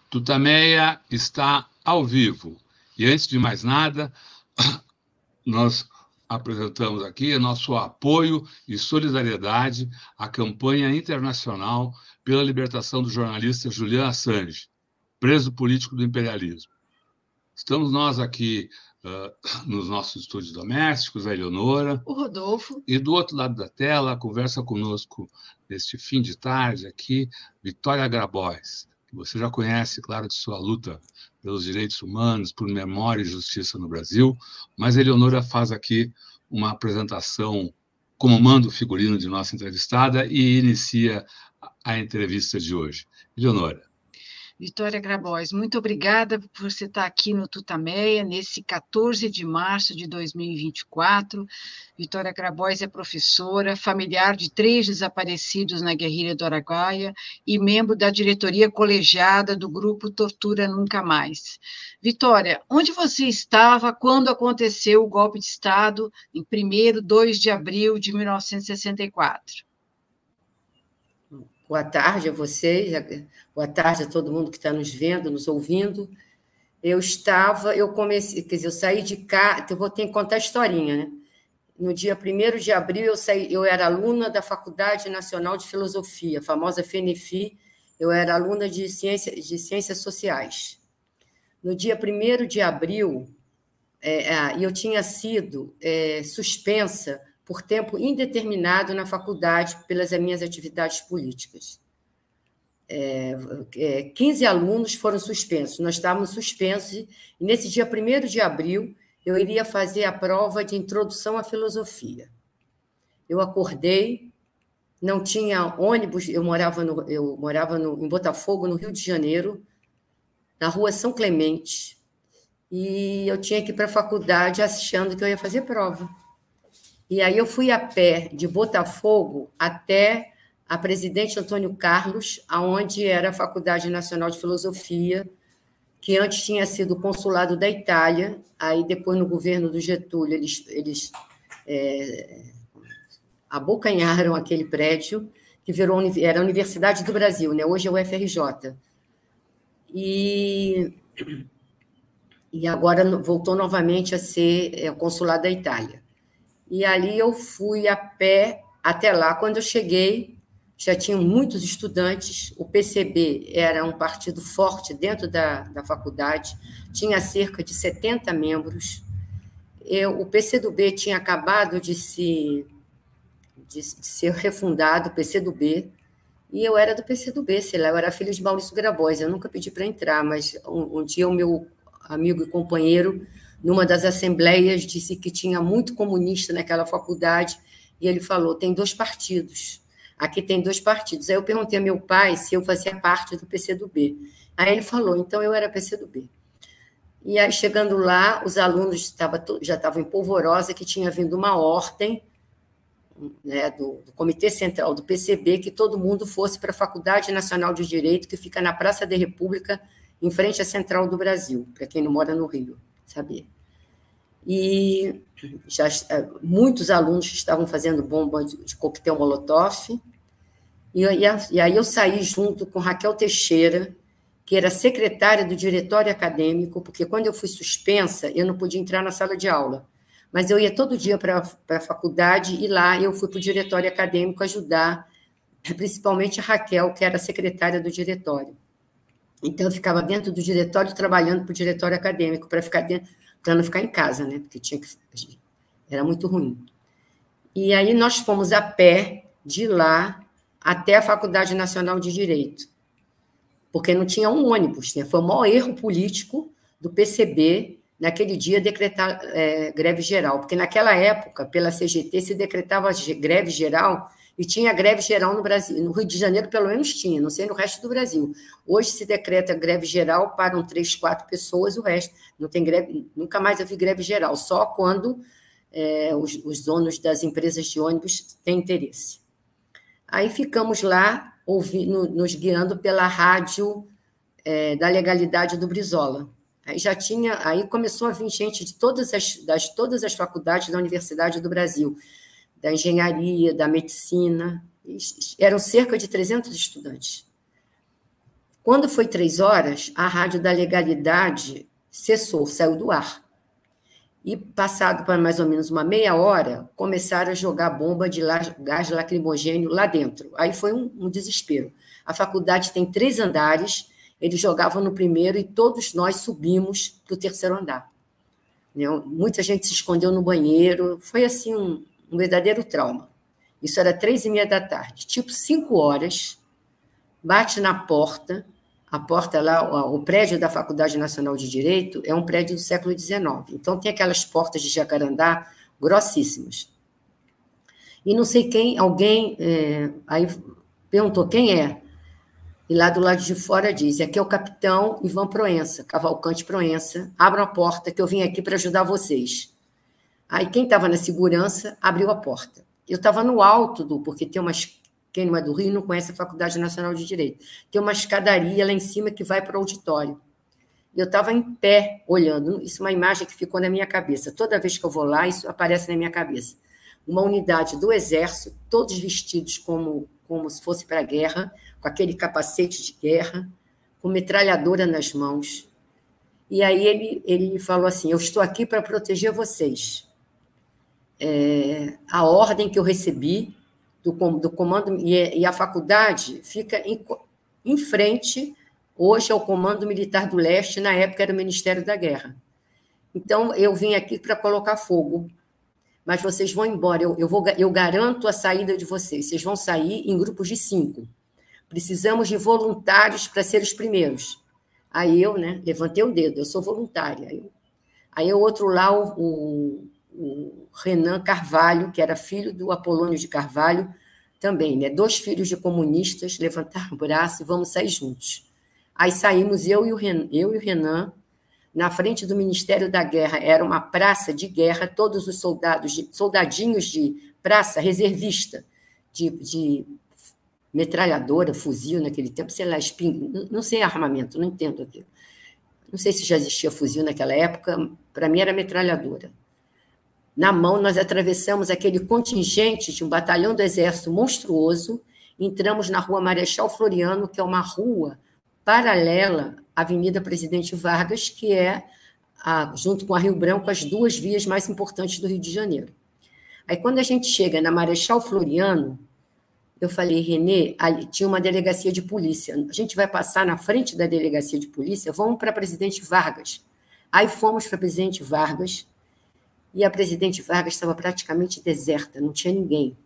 Tutameia está ao vivo. E, antes de mais nada, nós apresentamos aqui nosso apoio e solidariedade à campanha internacional pela libertação do jornalista Julian Assange, preso político do imperialismo. Estamos nós aqui nos nossos estúdios domésticos, a Eleonora, o Rodolfo, e do outro lado da tela, conversa conosco neste fim de tarde aqui, Vitória Grabois, que você já conhece, claro, de sua luta pelos direitos humanos, por memória e justiça no Brasil, mas a Eleonora faz aqui uma apresentação como manda o figurino de nossa entrevistada e inicia a entrevista de hoje. Eleonora. Vitória Grabois, muito obrigada por você estar aqui no Tutameia, nesse 14 de março de 2024. Vitória Grabois é professora, familiar de 3 desaparecidos na guerrilha do Araguaia e membro da diretoria colegiada do grupo Tortura Nunca Mais. Vitória, onde você estava quando aconteceu o golpe de Estado em 1º, 2 de abril de 1964? Boa tarde a vocês, boa tarde a todo mundo que está nos vendo, nos ouvindo. Eu comecei, quer dizer, eu saí de cá, eu ter que contar a historinha, né? No dia 1º de abril, eu era aluna da Faculdade Nacional de Filosofia, a famosa FENEFI, eu era aluna de Ciências Sociais. No dia 1º de abril, eu tinha sido suspensa por tempo indeterminado na faculdade pelas minhas atividades políticas. 15 alunos foram suspensos, nós estávamos suspensos, e nesse dia 1º de abril eu iria fazer a prova de introdução à filosofia. Eu acordei, não tinha ônibus, eu morava em Botafogo, no Rio de Janeiro, na rua São Clemente, e eu tinha que ir para a faculdade achando que eu ia fazer prova. E aí eu fui a pé de Botafogo até a Presidente Antônio Carlos, aonde era a Faculdade Nacional de Filosofia, que antes tinha sido o consulado da Itália, aí depois no governo do Getúlio eles abocanharam aquele prédio, que era a Universidade do Brasil, né? Hoje é o FRJ. E agora voltou novamente a ser o consulado da Itália. E ali eu fui a pé até lá. Quando eu cheguei, já tinham muitos estudantes. O PCB era um partido forte dentro da faculdade, tinha cerca de 70 membros. O PCdoB tinha acabado de ser refundado, o PCdoB, e eu era do PCdoB, sei lá, eu era filho de Maurício Grabois, eu nunca pedi para entrar, mas um dia o meu amigo e companheiro, numa das assembleias, disse que tinha muito comunista naquela faculdade, e ele falou, tem 2 partidos, aqui tem 2 partidos. Aí eu perguntei a meu pai se eu fazia parte do PCdoB. Aí ele falou, então eu era PCdoB. E aí, chegando lá, os alunos já estavam em polvorosa, que tinha vindo uma ordem, né, do Comitê Central do PCB, que todo mundo fosse para a Faculdade Nacional de Direito, que fica na Praça da República, em frente à Central do Brasil, para quem não mora no Rio, saber. E muitos alunos estavam fazendo bomba de coquetel Molotov, e aí eu saí junto com Raquel Teixeira, que era secretária do diretório acadêmico, porque quando eu fui suspensa, eu não podia entrar na sala de aula, mas eu ia todo dia para a faculdade, e lá eu fui para o diretório acadêmico ajudar, principalmente a Raquel, que era secretária do diretório. Então, eu ficava dentro do diretório, trabalhando para o diretório acadêmico, para não ficar em casa, né? Porque era muito ruim. E aí nós fomos a pé de lá até a Faculdade Nacional de Direito, porque não tinha um ônibus, né? Foi o maior erro político do PCB naquele dia decretar greve geral, porque naquela época, pela CGT, se decretava greve geral, e tinha greve geral no Brasil. No Rio de Janeiro, pelo menos, tinha, não sei no resto do Brasil. Hoje se decreta greve geral, param 3, 4 pessoas, o resto não tem greve. Nunca mais eu vi greve geral, só quando os donos das empresas de ônibus têm interesse. Aí ficamos lá, nos guiando pela rádio da legalidade do Brizola. Aí começou a vir gente de todas as faculdades da Universidade do Brasil, da engenharia, da medicina, eram cerca de 300 estudantes. Quando foi 3 horas, a Rádio da Legalidade cessou, saiu do ar. E, passado para mais ou menos uma meia hora, começaram a jogar bomba de gás lacrimogêneo lá dentro. Aí foi um desespero. A faculdade tem 3 andares, eles jogavam no primeiro e todos nós subimos para o 3º andar. Muita gente se escondeu no banheiro, foi assim um verdadeiro trauma. Isso era 3h30 da tarde. Tipo, 5 horas, bate na porta, a porta lá, o prédio da Faculdade Nacional de Direito é um prédio do século XIX. Então, tem aquelas portas de jacarandá grossíssimas. E não sei quem, alguém aí perguntou quem é. E lá do lado de fora diz, aqui é o capitão Ivan Proença, Cavalcante Proença, abram a porta que eu vim aqui para ajudar vocês. Aí quem estava na segurança abriu a porta. Eu estava no alto porque tem umas... Quem não é do Rio não conhece a Faculdade Nacional de Direito. Tem uma escadaria lá em cima que vai para o auditório. Eu estava em pé, olhando. Isso é uma imagem que ficou na minha cabeça. Toda vez que eu vou lá, isso aparece na minha cabeça. Uma unidade do Exército, todos vestidos como se fosse para a guerra, com aquele capacete de guerra, com metralhadora nas mãos. E aí ele falou assim, eu estou aqui para proteger vocês. A ordem que eu recebi do comando, e a faculdade fica em frente, hoje é o Comando Militar do Leste, na época era o Ministério da Guerra. Então, eu vim aqui para colocar fogo, mas vocês vão embora, eu garanto a saída de vocês vocês sair em grupos de 5. Precisamos de voluntários para ser os primeiros. Aí eu, levantei o dedo, eu sou voluntária. Aí o outro lá, o Renan Carvalho, que era filho do Apolônio de Carvalho, também, 2 filhos de comunistas, levantaram o braço e vamos sair juntos. Aí saímos, eu e o Renan, na frente do Ministério da Guerra, era uma praça de guerra, todos os soldadinhos de praça, reservista, de metralhadora, fuzil naquele tempo, sei lá, não sei armamento, não entendo aquilo. Não sei se já existia fuzil naquela época, para mim era metralhadora. Na mão, nós atravessamos aquele contingente de um batalhão do Exército monstruoso, entramos na Rua Marechal Floriano, que é uma rua paralela à Avenida Presidente Vargas, que é, junto com a Rio Branco, as 2 vias mais importantes do Rio de Janeiro. Aí, quando a gente chega na Marechal Floriano, eu falei, Renê, ali tinha uma delegacia de polícia, a gente vai passar na frente da delegacia de polícia, vamos para a Presidente Vargas. Aí fomos para a Presidente Vargas, e a Presidente Vargas estava praticamente deserta, não tinha ninguém.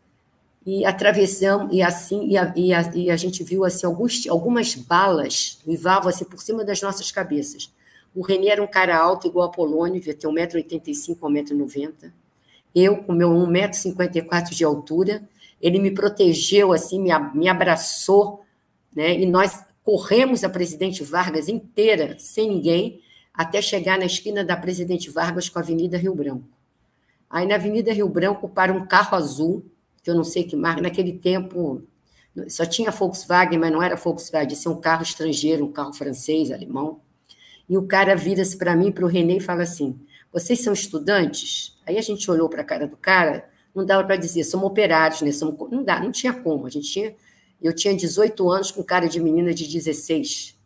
E atravessamos, e assim, a gente viu assim, algumas balas uivavam assim, por cima das nossas cabeças. O Renê era um cara alto, igual a Apolônio, devia ter 1,85 m, 1,90 m. Eu, com meu 1,54 m de altura, ele me protegeu, assim, me abraçou, e nós corremos a Presidente Vargas inteira, sem ninguém, até chegar na esquina da Presidente Vargas com a Avenida Rio Branco. Aí, na Avenida Rio Branco, para um carro azul, que eu não sei que marca, naquele tempo só tinha Volkswagen, mas não era Volkswagen, isso é um carro estrangeiro, um carro francês, alemão. E o cara vira-se para mim, para o Renê, e fala assim, vocês são estudantes? Aí a gente olhou para a cara do cara, não dava para dizer, somos operários, não tinha como, eu tinha 18 anos com cara de menina de 16.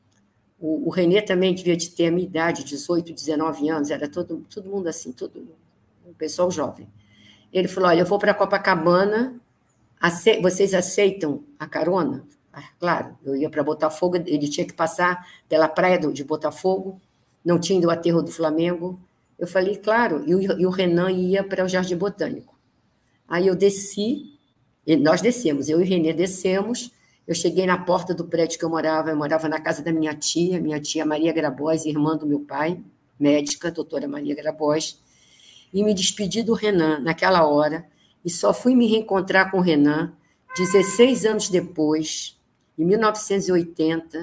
O Renê também devia ter a minha idade, 18, 19 anos, era todo mundo assim, o pessoal jovem. Ele falou, olha, eu vou para Copacabana, vocês aceitam a carona? Claro, eu ia para Botafogo, ele tinha que passar pela praia de Botafogo, não tinha ido ao aterro do Flamengo. Eu falei, claro, e o Renan ia para o Jardim Botânico. Aí eu desci, nós descemos, eu e o Renê descemos, eu cheguei na porta do prédio que eu morava na casa da minha tia Maria Grabois, irmã do meu pai, médica, doutora Maria Grabois, e me despedi do Renan naquela hora, e só fui me reencontrar com o Renan 16 anos depois, em 1980,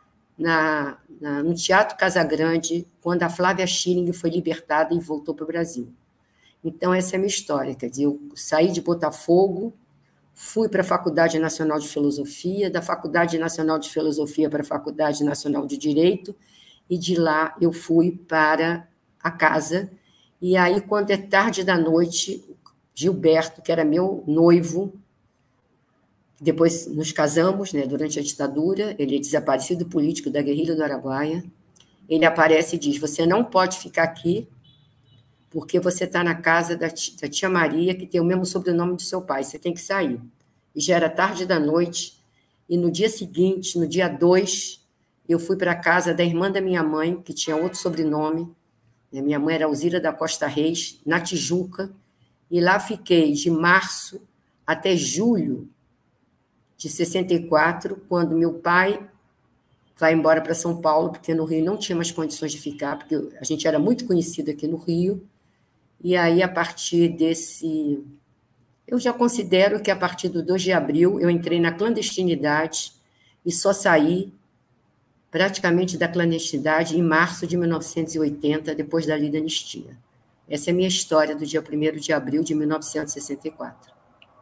no Teatro Casagrande, quando a Flávia Schilling foi libertada e voltou para o Brasil. Então, essa é a minha história, quer dizer, eu saí de Botafogo, fui para a Faculdade Nacional de Filosofia, da Faculdade Nacional de Filosofia para a Faculdade Nacional de Direito, e de lá eu fui para a casa, e aí, quando é tarde da noite, Gilberto, que era meu noivo, Depois nos casamos, né, durante a ditadura. Ele é desaparecido político da guerrilha do Araguaia. Ele aparece e diz: você não pode ficar aqui porque você está na casa da tia Maria, que tem o mesmo sobrenome do seu pai, você tem que sair. E já era tarde da noite, e no dia seguinte, no dia 2, eu fui para a casa da irmã da minha mãe, que tinha outro sobrenome. Minha mãe era Alzira da Costa Reis, na Tijuca, e lá fiquei de março até julho de 64, quando meu pai vai embora para São Paulo, porque no Rio não tinha mais condições de ficar, porque a gente era muito conhecido aqui no Rio. E aí, a partir desse... Eu já considero que, a partir do 2 de abril, eu entrei na clandestinidade e só saí praticamente da clandestinidade em março de 1980, depois da lei da anistia. Essa é a minha história do dia 1º de abril de 1964.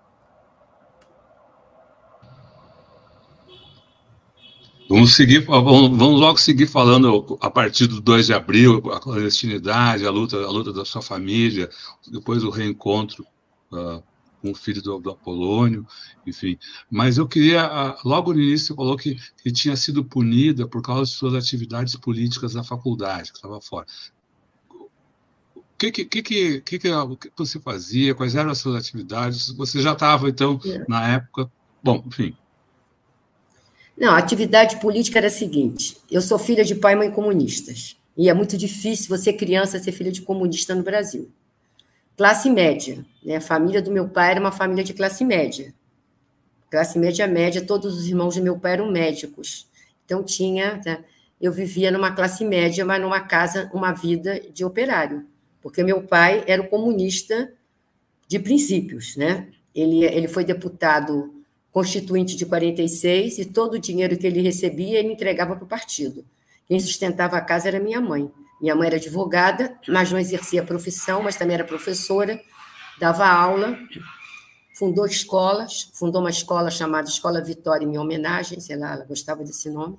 Vamos logo seguir falando a partir do 2 de abril, a clandestinidade, a luta da sua família, depois o reencontro com o filho do Apolônio, enfim. Mas eu queria, logo no início, você falou que tinha sido punida por causa de suas atividades políticas na faculdade, que estava fora. O que você fazia? Quais eram as suas atividades? Você já estava, então, na época... Bom, enfim... Não, a atividade política era a seguinte: eu sou filha de pai e mãe comunistas, e é muito difícil você, criança, ser filha de comunista no Brasil. Classe média, né? A família do meu pai era uma família de classe média. Classe média, todos os irmãos do meu pai eram médicos. Então, né? Eu vivia numa classe média, mas numa casa, uma vida de operário, porque meu pai era o comunista de princípios, né? Ele foi deputado constituinte de 46, e todo o dinheiro que ele recebia, ele entregava para o partido. Quem sustentava a casa era minha mãe. Minha mãe era advogada, mas não exercia a profissão, mas também era professora, dava aula, fundou uma escola chamada Escola Vitória, em minha homenagem, sei lá, ela gostava desse nome.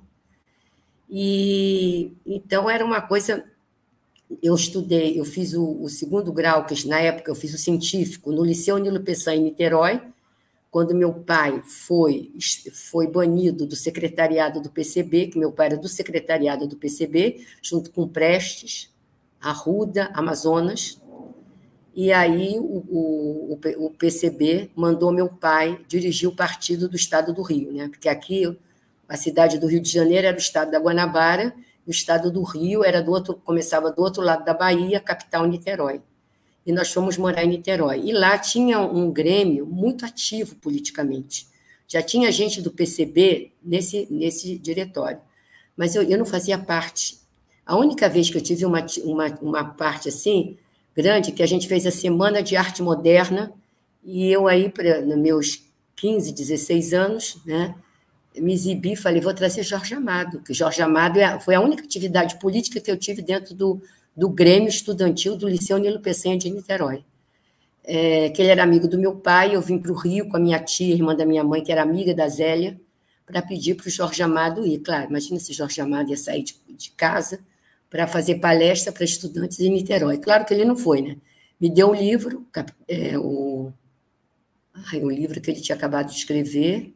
E então era uma coisa... Eu estudei, eu fiz o 2º grau, que na época eu fiz o científico, no Liceu Nilo Peçanha, em Niterói, quando meu pai foi banido do secretariado do PCB, que meu pai era do secretariado do PCB, junto com Prestes, Arruda, Amazonas, e aí o PCB mandou meu pai dirigir o partido do Estado do Rio, né? Porque aqui, a cidade do Rio de Janeiro era o estado da Guanabara, e o estado do Rio começava do outro lado da Bahia, capital Niterói. E nós fomos morar em Niterói. E lá tinha um grêmio muito ativo politicamente. Já tinha gente do PCB nesse diretório. Mas eu não fazia parte. A única vez que eu tive uma parte assim, grande, que a gente fez a Semana de Arte Moderna, e eu aí, nos meus 15, 16 anos, né, me exibi e falei, vou trazer Jorge Amado, que Jorge Amado foi a única atividade política que eu tive dentro do Grêmio Estudantil do Liceu Nilo Peçanha de Niterói. Que ele era amigo do meu pai, eu vim para o Rio com a minha tia, irmã da minha mãe, que era amiga da Zélia, para pedir para o Jorge Amado ir. Claro, imagina se Jorge Amado ia sair de casa para fazer palestra para estudantes em Niterói. Claro que ele não foi, né? Me deu um livro, o livro que ele tinha acabado de escrever.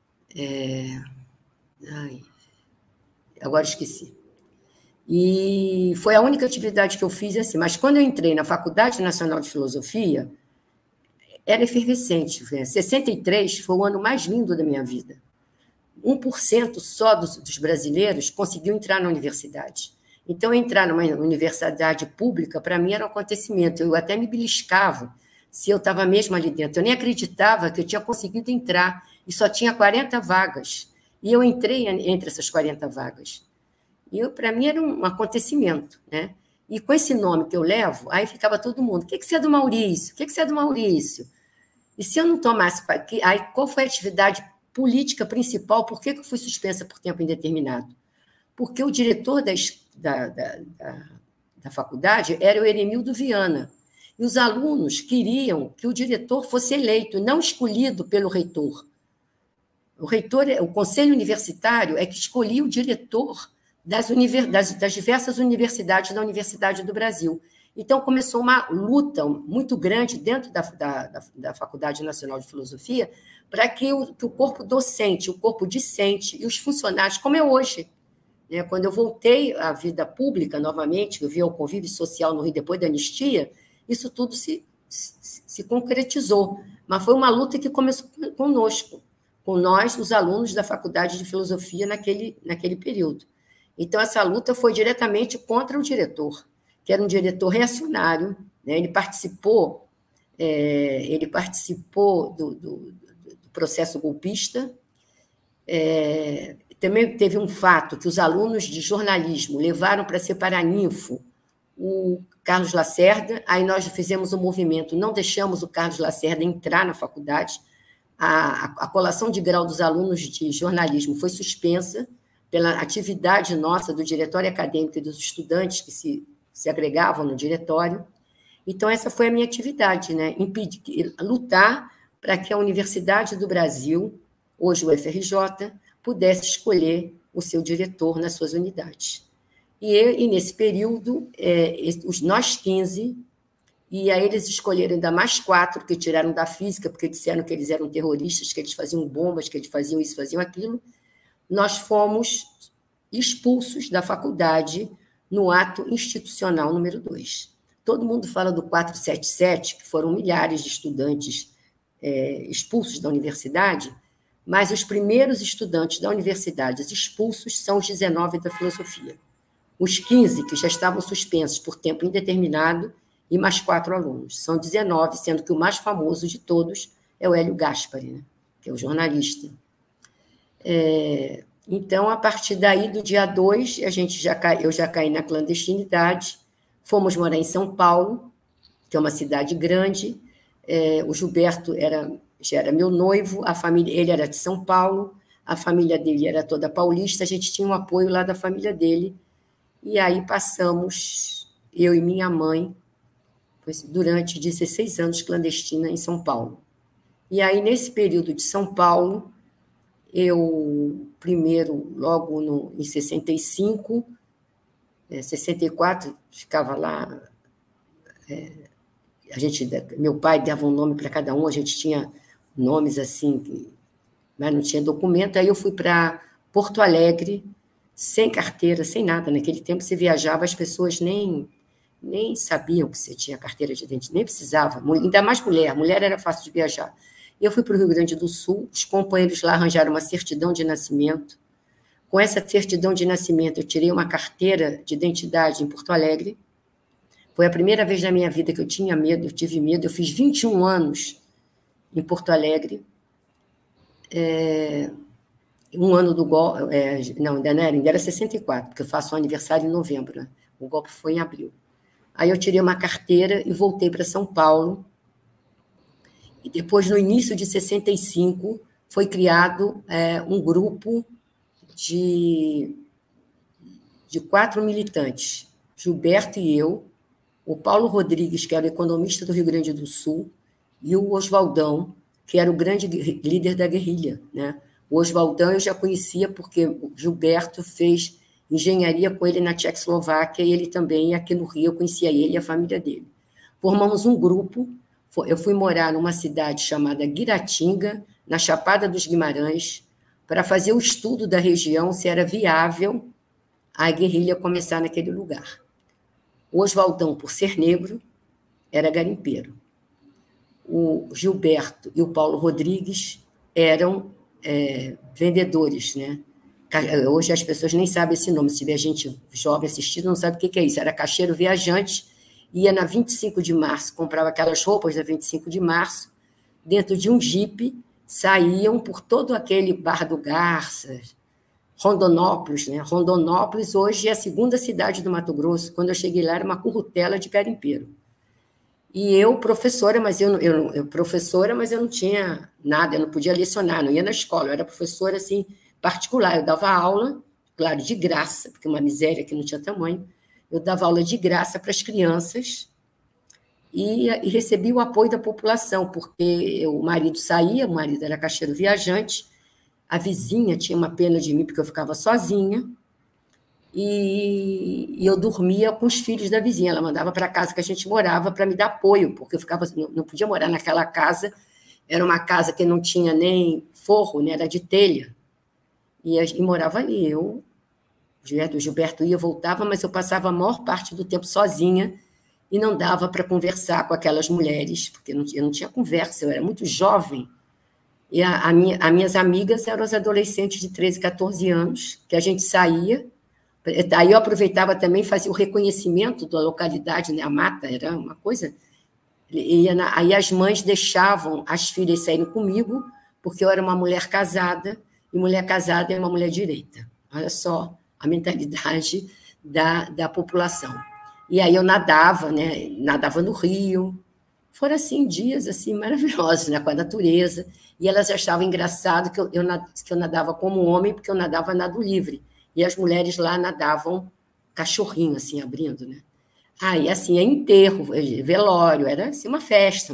Agora esqueci. E foi a única atividade que eu fiz assim. Mas quando eu entrei na Faculdade Nacional de Filosofia, era efervescente. 63 foi o ano mais lindo da minha vida. 1% só dos brasileiros conseguiu entrar na universidade. Então, entrar numa universidade pública, para mim, era um acontecimento. Eu até me beliscava se eu estava mesmo ali dentro. Eu nem acreditava que eu tinha conseguido entrar, e só tinha 40 vagas. E eu entrei entre essas 40 vagas. E para mim era um acontecimento, né? E com esse nome que eu levo, aí ficava todo mundo, o que você é do Maurício? O que você é do Maurício? E se eu não tomasse... Aí, qual foi a atividade política principal? Por que eu fui suspensa por tempo indeterminado? Porque o diretor da faculdade era o Eremildo Viana. E os alunos queriam que o diretor fosse eleito, não escolhido pelo reitor. O conselho universitário é que escolhia o diretor das diversas universidades da Universidade do Brasil. Então, começou uma luta muito grande dentro da Faculdade Nacional de Filosofia para que o corpo docente, o corpo discente e os funcionários, como é hoje, né? Quando eu voltei à vida pública novamente, eu vi o convívio social no Rio depois da anistia, isso tudo se concretizou. Mas foi uma luta que começou conosco, com nós, os alunos da Faculdade de Filosofia, naquele período. Então, essa luta foi diretamente contra o diretor, que era um diretor reacionário, né? Ele participou do processo golpista. Também teve um fato que os alunos de jornalismo levaram para ser paraninfo o Carlos Lacerda, aí nós fizemos um movimento, não deixamos o Carlos Lacerda entrar na faculdade, a colação de grau dos alunos de jornalismo foi suspensa pela atividade nossa do diretório acadêmico e dos estudantes que se agregavam no diretório. Então, essa foi a minha atividade, né? Lutar para que a Universidade do Brasil, hoje o FRJ, pudesse escolher o seu diretor nas suas unidades. E nesse período, nós 15, e aí eles escolheram ainda mais 4, que tiraram da física, porque disseram que eles eram terroristas, que eles faziam bombas, que eles faziam isso, faziam aquilo. Nós fomos expulsos da faculdade no ato institucional número 2. Todo mundo fala do 477, que foram milhares de estudantes expulsos da universidade, mas os primeiros estudantes da universidade expulsos são os 19 da filosofia. Os 15 que já estavam suspensos por tempo indeterminado e mais 4 alunos. São 19, sendo que o mais famoso de todos é o Hélio Gaspari, né? Que é o jornalista. Então, a partir daí, do dia 2, eu já caí na clandestinidade, fomos morar em São Paulo, que é uma cidade grande. O Gilberto já era meu noivo, ele era de São Paulo, a família dele era toda paulista, a gente tinha um apoio lá da família dele, e aí passamos, eu e minha mãe, durante 16 anos clandestina em São Paulo. E aí, nesse período de São Paulo, eu, primeiro, logo em 65, 64, ficava lá, meu pai dava um nome para cada um, a gente tinha nomes assim, mas não tinha documento. Aí eu fui para Porto Alegre, sem carteira, sem nada. Naquele tempo, você viajava, as pessoas nem sabiam que você tinha carteira de identidade, nem precisava, ainda mais mulher era fácil de viajar. Eu fui para o Rio Grande do Sul, os companheiros lá arranjaram uma certidão de nascimento. Com essa certidão de nascimento, eu tirei uma carteira de identidade em Porto Alegre. Foi a primeira vez na minha vida que eu tinha medo, eu tive medo. Eu fiz 21 anos em Porto Alegre. Um ano do golpe... não, ainda era 64, porque eu faço um aniversário em novembro. Né? O golpe foi em abril. Aí eu tirei uma carteira e voltei para São Paulo. E depois, no início de 65, foi criado um grupo de 4 militantes, Gilberto e eu, o Paulo Rodrigues, que era o economista do Rio Grande do Sul, e o Oswaldão, que era o grande líder da guerrilha. Né? O Oswaldão eu já conhecia porque o Gilberto fez engenharia com ele na Tchecoslováquia, e ele também, aqui no Rio, eu conhecia ele e a família dele. Formamos um grupo, eu fui morar numa cidade chamada Guiratinga, na Chapada dos Guimarães, para fazer o estudo da região, se era viável a guerrilha começar naquele lugar. O Oswaldão, por ser negro, era garimpeiro. O Gilberto e o Paulo Rodrigues eram vendedores, né? Hoje as pessoas nem sabem esse nome, se tiver gente jovem assistindo, não sabe o que é isso. Era caixeiro viajante, ia na 25 de março, comprava aquelas roupas da 25 de março, dentro de um jipe, saíam por todo aquele Bar do Garça, Rondonópolis, né? Rondonópolis hoje é a segunda cidade do Mato Grosso. Quando eu cheguei lá, era uma currutela de garimpeiro. E eu, professora, mas eu não tinha nada, eu não podia lecionar, não ia na escola, eu era professora assim, particular. Eu dava aula, claro, de graça, porque uma miséria que não tinha tamanho. Eu dava aula de graça para as crianças e recebia o apoio da população, porque o marido saía, o marido era caixeiro viajante, a vizinha tinha uma pena de mim, porque eu ficava sozinha, e eu dormia com os filhos da vizinha. Ela mandava para a casa que a gente morava para me dar apoio, porque eu não podia morar naquela casa era uma casa que não tinha nem forro, né? Era de telha, e morava ali. O Gilberto ia, voltava, mas eu passava a maior parte do tempo sozinha, e não dava para conversar com aquelas mulheres, porque eu não tinha conversa, eu era muito jovem. E as minhas amigas eram as adolescentes de 13, 14 anos, que a gente saía. Aí eu aproveitava também, fazia o reconhecimento da localidade, né? A mata era uma coisa. Aí as mães deixavam as filhas saírem comigo, porque eu era uma mulher casada, e mulher casada é uma mulher direita. Olha só a mentalidade da população. E aí eu nadava, né? Nadava no rio. Foram, assim, dias assim, maravilhosos, né? Com a natureza. E elas achavam engraçado que eu nadava como um homem, porque eu nadava nado livre. E as mulheres lá nadavam cachorrinho, assim, abrindo, né? Aí, assim, enterro, velório, era assim, uma festa,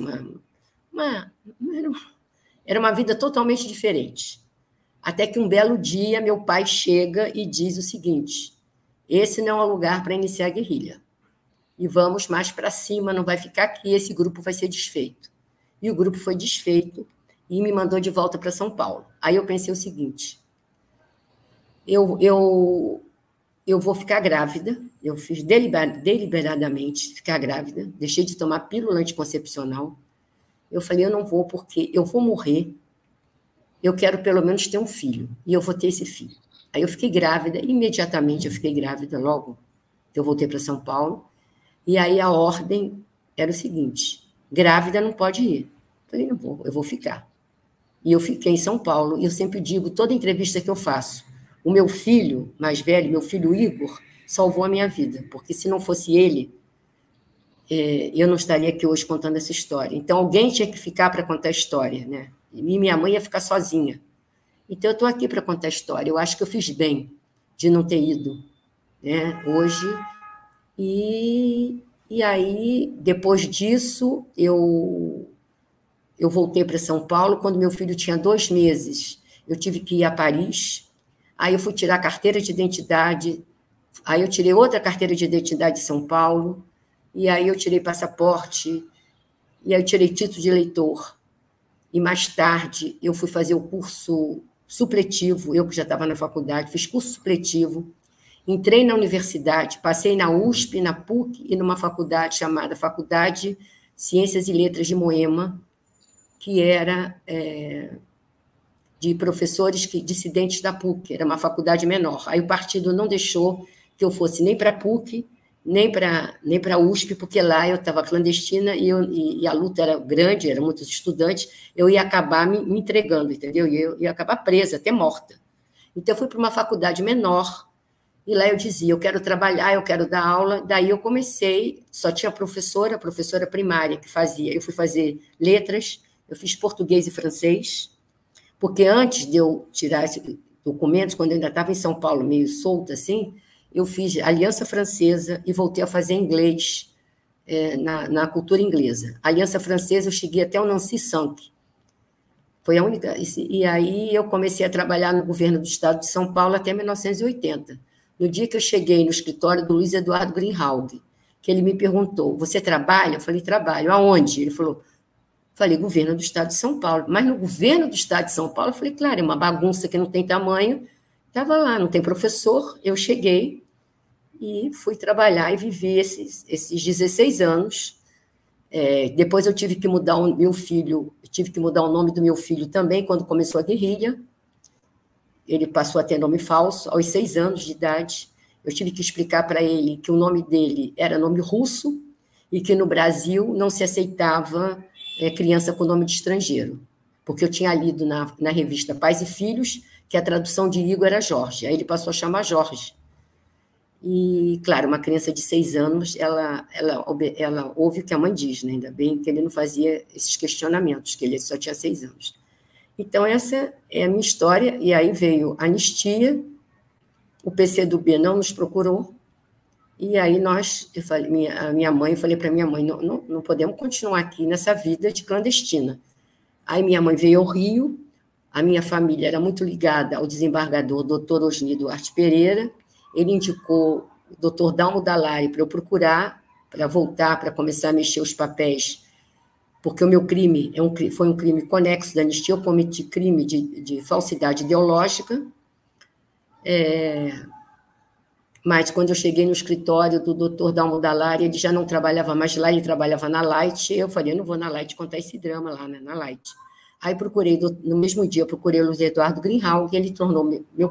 era uma vida totalmente diferente. Até que um belo dia, meu pai chega e diz o seguinte: esse não é um lugar para iniciar a guerrilha. E vamos mais para cima, não vai ficar aqui, esse grupo vai ser desfeito. E o grupo foi desfeito e me mandou de volta para São Paulo. Aí eu pensei o seguinte: eu vou ficar grávida, eu fiz deliberadamente ficar grávida, deixei de tomar pílula anticoncepcional. Eu falei, eu não vou, porque eu vou morrer, eu quero pelo menos ter um filho, e eu vou ter esse filho. Aí eu fiquei grávida, imediatamente eu fiquei grávida, logo que eu voltei para São Paulo, e aí a ordem era o seguinte: grávida não pode ir. Eu falei, não vou, eu vou ficar. E eu fiquei em São Paulo, e eu sempre digo, toda entrevista que eu faço, o meu filho mais velho, meu filho Igor, salvou a minha vida, porque se não fosse ele, eu não estaria aqui hoje contando essa história. Então, alguém tinha que ficar para contar a história, né? E minha mãe ia ficar sozinha. Então, eu estou aqui para contar a história. Eu acho que eu fiz bem de não ter ido, né, hoje. E aí, depois disso, eu voltei para São Paulo. Quando meu filho tinha 2 meses, eu tive que ir a Paris. Aí eu fui tirar a carteira de identidade, aí eu tirei outra carteira de identidade de São Paulo, e aí eu tirei passaporte, e aí eu tirei título de eleitor. E mais tarde eu fui fazer o curso supletivo, eu que já estava na faculdade, fiz curso supletivo, entrei na universidade, passei na USP, na PUC e numa faculdade chamada Faculdade Ciências e Letras de Moema, que era de professores dissidentes da PUC, era uma faculdade menor. Aí o partido não deixou que eu fosse nem para a PUC, nem para a USP, porque lá eu estava clandestina e a luta era grande, eram muitos estudantes, eu ia acabar me entregando, entendeu? E eu ia acabar presa, até morta. Então, eu fui para uma faculdade menor, e lá eu dizia, eu quero trabalhar, eu quero dar aula. Daí eu comecei, só tinha professora primária que fazia. Eu fui fazer letras, eu fiz português e francês, porque antes de eu tirar esses documentos, quando eu ainda estava em São Paulo, meio solta assim, eu fiz Aliança Francesa e voltei a fazer inglês na cultura inglesa. Aliança Francesa, eu cheguei até o Nancy Sank. Foi a única... E aí eu comecei a trabalhar no governo do estado de São Paulo até 1980. No dia que eu cheguei no escritório do Luiz Eduardo Greenhalgh, que ele me perguntou, você trabalha? Eu falei, trabalho. Aonde? Ele falou... Falei, governo do estado de São Paulo. Mas no governo do estado de São Paulo, eu falei, claro, é uma bagunça que não tem tamanho. Estava lá, não tem professor. Eu cheguei e fui trabalhar e vivi esses 16 anos. Depois eu tive que mudar o meu filho, tive que mudar o nome do meu filho também, quando começou a guerrilha. Ele passou a ter nome falso, aos 6 anos de idade. Eu tive que explicar para ele que o nome dele era nome russo e que no Brasil não se aceitava criança com nome de estrangeiro, porque eu tinha lido na revista Pais e Filhos que a tradução de Igor era Jorge, aí ele passou a chamar Jorge. E, claro, uma criança de 6 anos, ela ouve o que a mãe diz, né? Ainda bem que ele não fazia esses questionamentos, que ele só tinha 6 anos. Então, essa é a minha história, e aí veio a anistia, o PCdoB não nos procurou, e aí eu falei para minha mãe, não podemos continuar aqui nessa vida de clandestina. Aí minha mãe veio ao Rio, a minha família era muito ligada ao desembargador Dr. Osni Duarte Pereira, ele indicou o Dr. Dalmo Dallari para eu procurar, para voltar, para começar a mexer os papéis porque o meu crime foi um crime conexo da anistia, eu cometi crime de falsidade ideológica, mas quando eu cheguei no escritório do doutor Dalmo Dallari, ele já não trabalhava mais lá, ele trabalhava na Light, eu falei, eu não vou na Light contar esse drama lá, né, na Light. Aí procurei, no mesmo dia, procurei o Luiz Eduardo Greenhalgh, e ele tornou meu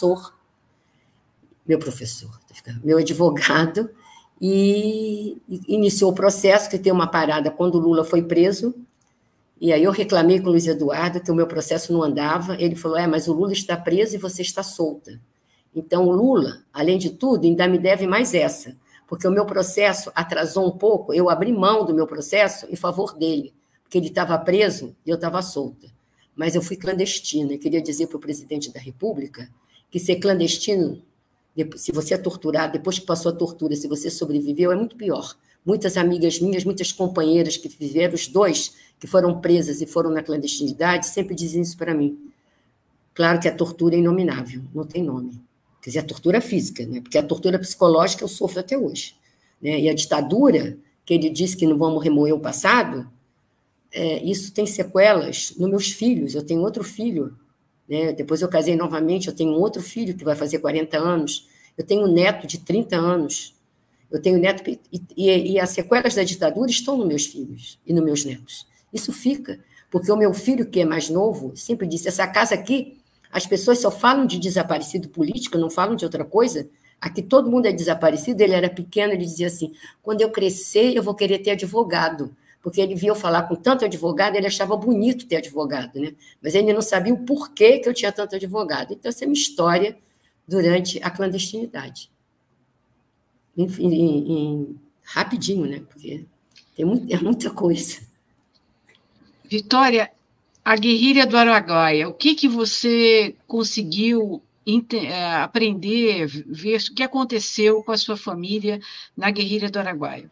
advogado, e iniciou o processo, que tem uma parada quando o Lula foi preso, e aí eu reclamei com o Luiz Eduardo que o meu processo não andava, ele falou, mas o Lula está preso e você está solta. Então, o Lula, além de tudo, ainda me deve mais essa, porque o meu processo atrasou um pouco, eu abri mão do meu processo em favor dele, porque ele estava preso e eu estava solta. Mas eu fui clandestina, e queria dizer para o presidente da República que ser clandestino, se você é torturado, depois que passou a tortura, se você sobreviveu, é muito pior. Muitas amigas minhas, muitas companheiras que viveram, os dois que foram presas e foram na clandestinidade, sempre dizem isso para mim. Claro que a tortura é inominável, não tem nome. Quer dizer, a tortura física, né? Porque a tortura psicológica eu sofro até hoje. Né? E a ditadura, que ele disse que não vamos remoer o passado, isso tem sequelas nos meus filhos. Eu tenho outro filho, né? Depois eu casei novamente, eu tenho um outro filho que vai fazer 40 anos, eu tenho um neto de 30 anos, eu tenho neto, e as sequelas da ditadura estão nos meus filhos e nos meus netos. Isso fica, porque o meu filho, que é mais novo, sempre disse, essa casa aqui, as pessoas só falam de desaparecido político, não falam de outra coisa. Aqui todo mundo é desaparecido. Ele era pequeno, ele dizia assim, quando eu crescer, eu vou querer ter advogado. Porque ele via eu falar com tanto advogado, ele achava bonito ter advogado, né? Mas ele não sabia o porquê que eu tinha tanto advogado. Então, essa é a minha história durante a clandestinidade. Enfim, rapidinho, né? Porque é muita coisa. Vitória, a guerrilha do Araguaia, o que você conseguiu aprender, ver o que aconteceu com a sua família na guerrilha do Araguaia?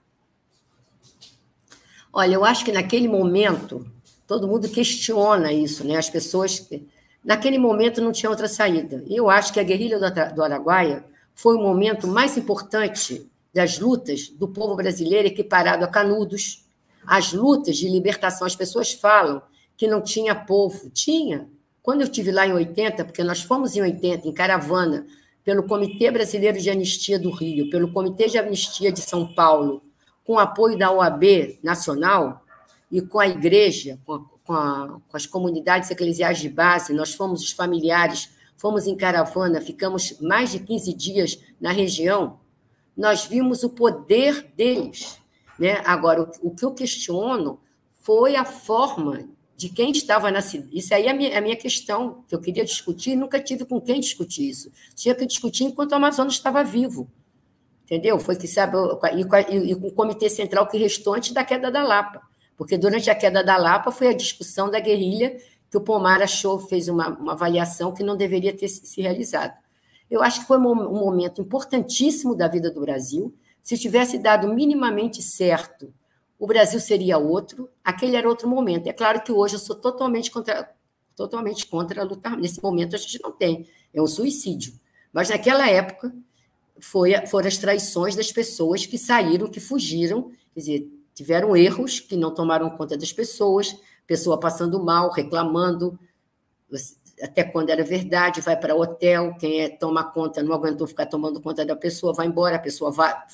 Olha, eu acho que naquele momento, todo mundo questiona isso, né? As pessoas, naquele momento, não tinha outra saída. E eu acho que a guerrilha do Araguaia foi o momento mais importante das lutas do povo brasileiro equiparado a Canudos, as lutas de libertação. As pessoas falam que não tinha povo. Tinha. Quando eu estive lá em 80, porque nós fomos em 80, em caravana, pelo Comitê Brasileiro de Anistia do Rio, pelo Comitê de Anistia de São Paulo, com apoio da OAB Nacional e com a igreja, com as comunidades eclesiais de base, nós fomos os familiares, fomos em caravana, ficamos mais de 15 dias na região, nós vimos o poder deles. Né? Agora, o que eu questiono foi a forma de quem estava na cidade. Isso aí é a minha questão, que eu queria discutir, e nunca tive com quem discutir isso. Tinha que discutir enquanto o Amazonas estava vivo. Entendeu? Foi que, sabe, e com o Comitê Central que restou antes da queda da Lapa. Porque durante a queda da Lapa foi a discussão da guerrilha que o Pomar fez uma avaliação que não deveria ter se realizado. Eu acho que foi um momento importantíssimo da vida do Brasil. Se tivesse dado minimamente certo, o Brasil seria outro, aquele era outro momento. É claro que hoje eu sou totalmente contra lutar. Nesse momento a gente não tem, é um suicídio. Mas naquela época foram as traições das pessoas que saíram, que fugiram, quer dizer, tiveram erros que não tomaram conta das pessoas, pessoa passando mal, reclamando, até quando era verdade, vai para hotel, quem toma conta, não aguentou ficar tomando conta da pessoa, vai embora, a pessoa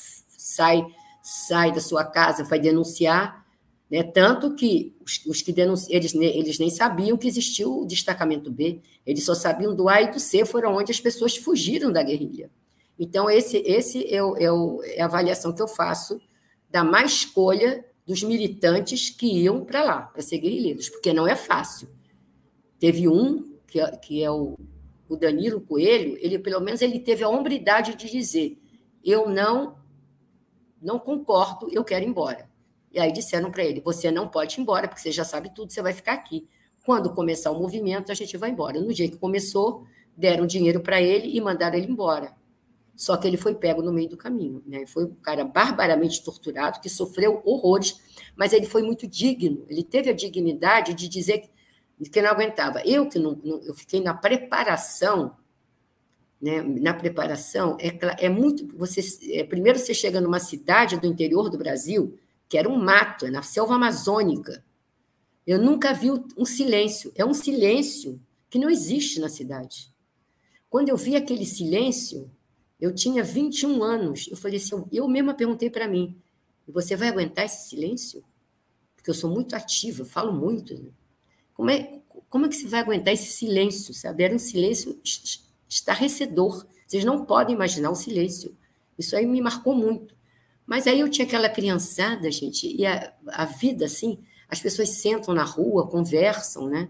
sai da sua casa, vai denunciar, né? Tanto que os que denunciam, eles nem sabiam que existia o destacamento B, eles só sabiam do A e do C, foram onde as pessoas fugiram da guerrilha. Então, esse é a avaliação que eu faço da má escolha dos militantes que iam para lá, para ser guerrilheiros, porque não é fácil. Teve um, que é o Danilo Coelho, ele pelo menos ele teve a hombridade de dizer, eu não concordo, eu quero ir embora. E aí disseram para ele, você não pode ir embora, porque você já sabe tudo, você vai ficar aqui. Quando começar o movimento, a gente vai embora. No dia que começou, deram dinheiro para ele e mandaram ele embora. Só que ele foi pego no meio do caminho. Né? Foi um cara barbaramente torturado, que sofreu horrores, mas ele foi muito digno. Ele teve a dignidade de dizer que não aguentava. Eu fiquei na preparação, né? Na preparação, é muito... primeiro você chega numa cidade do interior do Brasil, que era um mato, na selva amazônica. Eu nunca vi um silêncio. É um silêncio que não existe na cidade. Quando eu vi aquele silêncio, eu tinha 21 anos. Eu falei assim, eu mesma perguntei para mim, você vai aguentar esse silêncio? Porque eu sou muito ativa, falo muito. Né? Como é que você vai aguentar esse silêncio? Sabe? Era um silêncio estarrecedor. Vocês não podem imaginar um silêncio. Isso aí me marcou muito. Mas aí eu tinha aquela criançada, gente, e a vida, assim, as pessoas sentam na rua, conversam, né?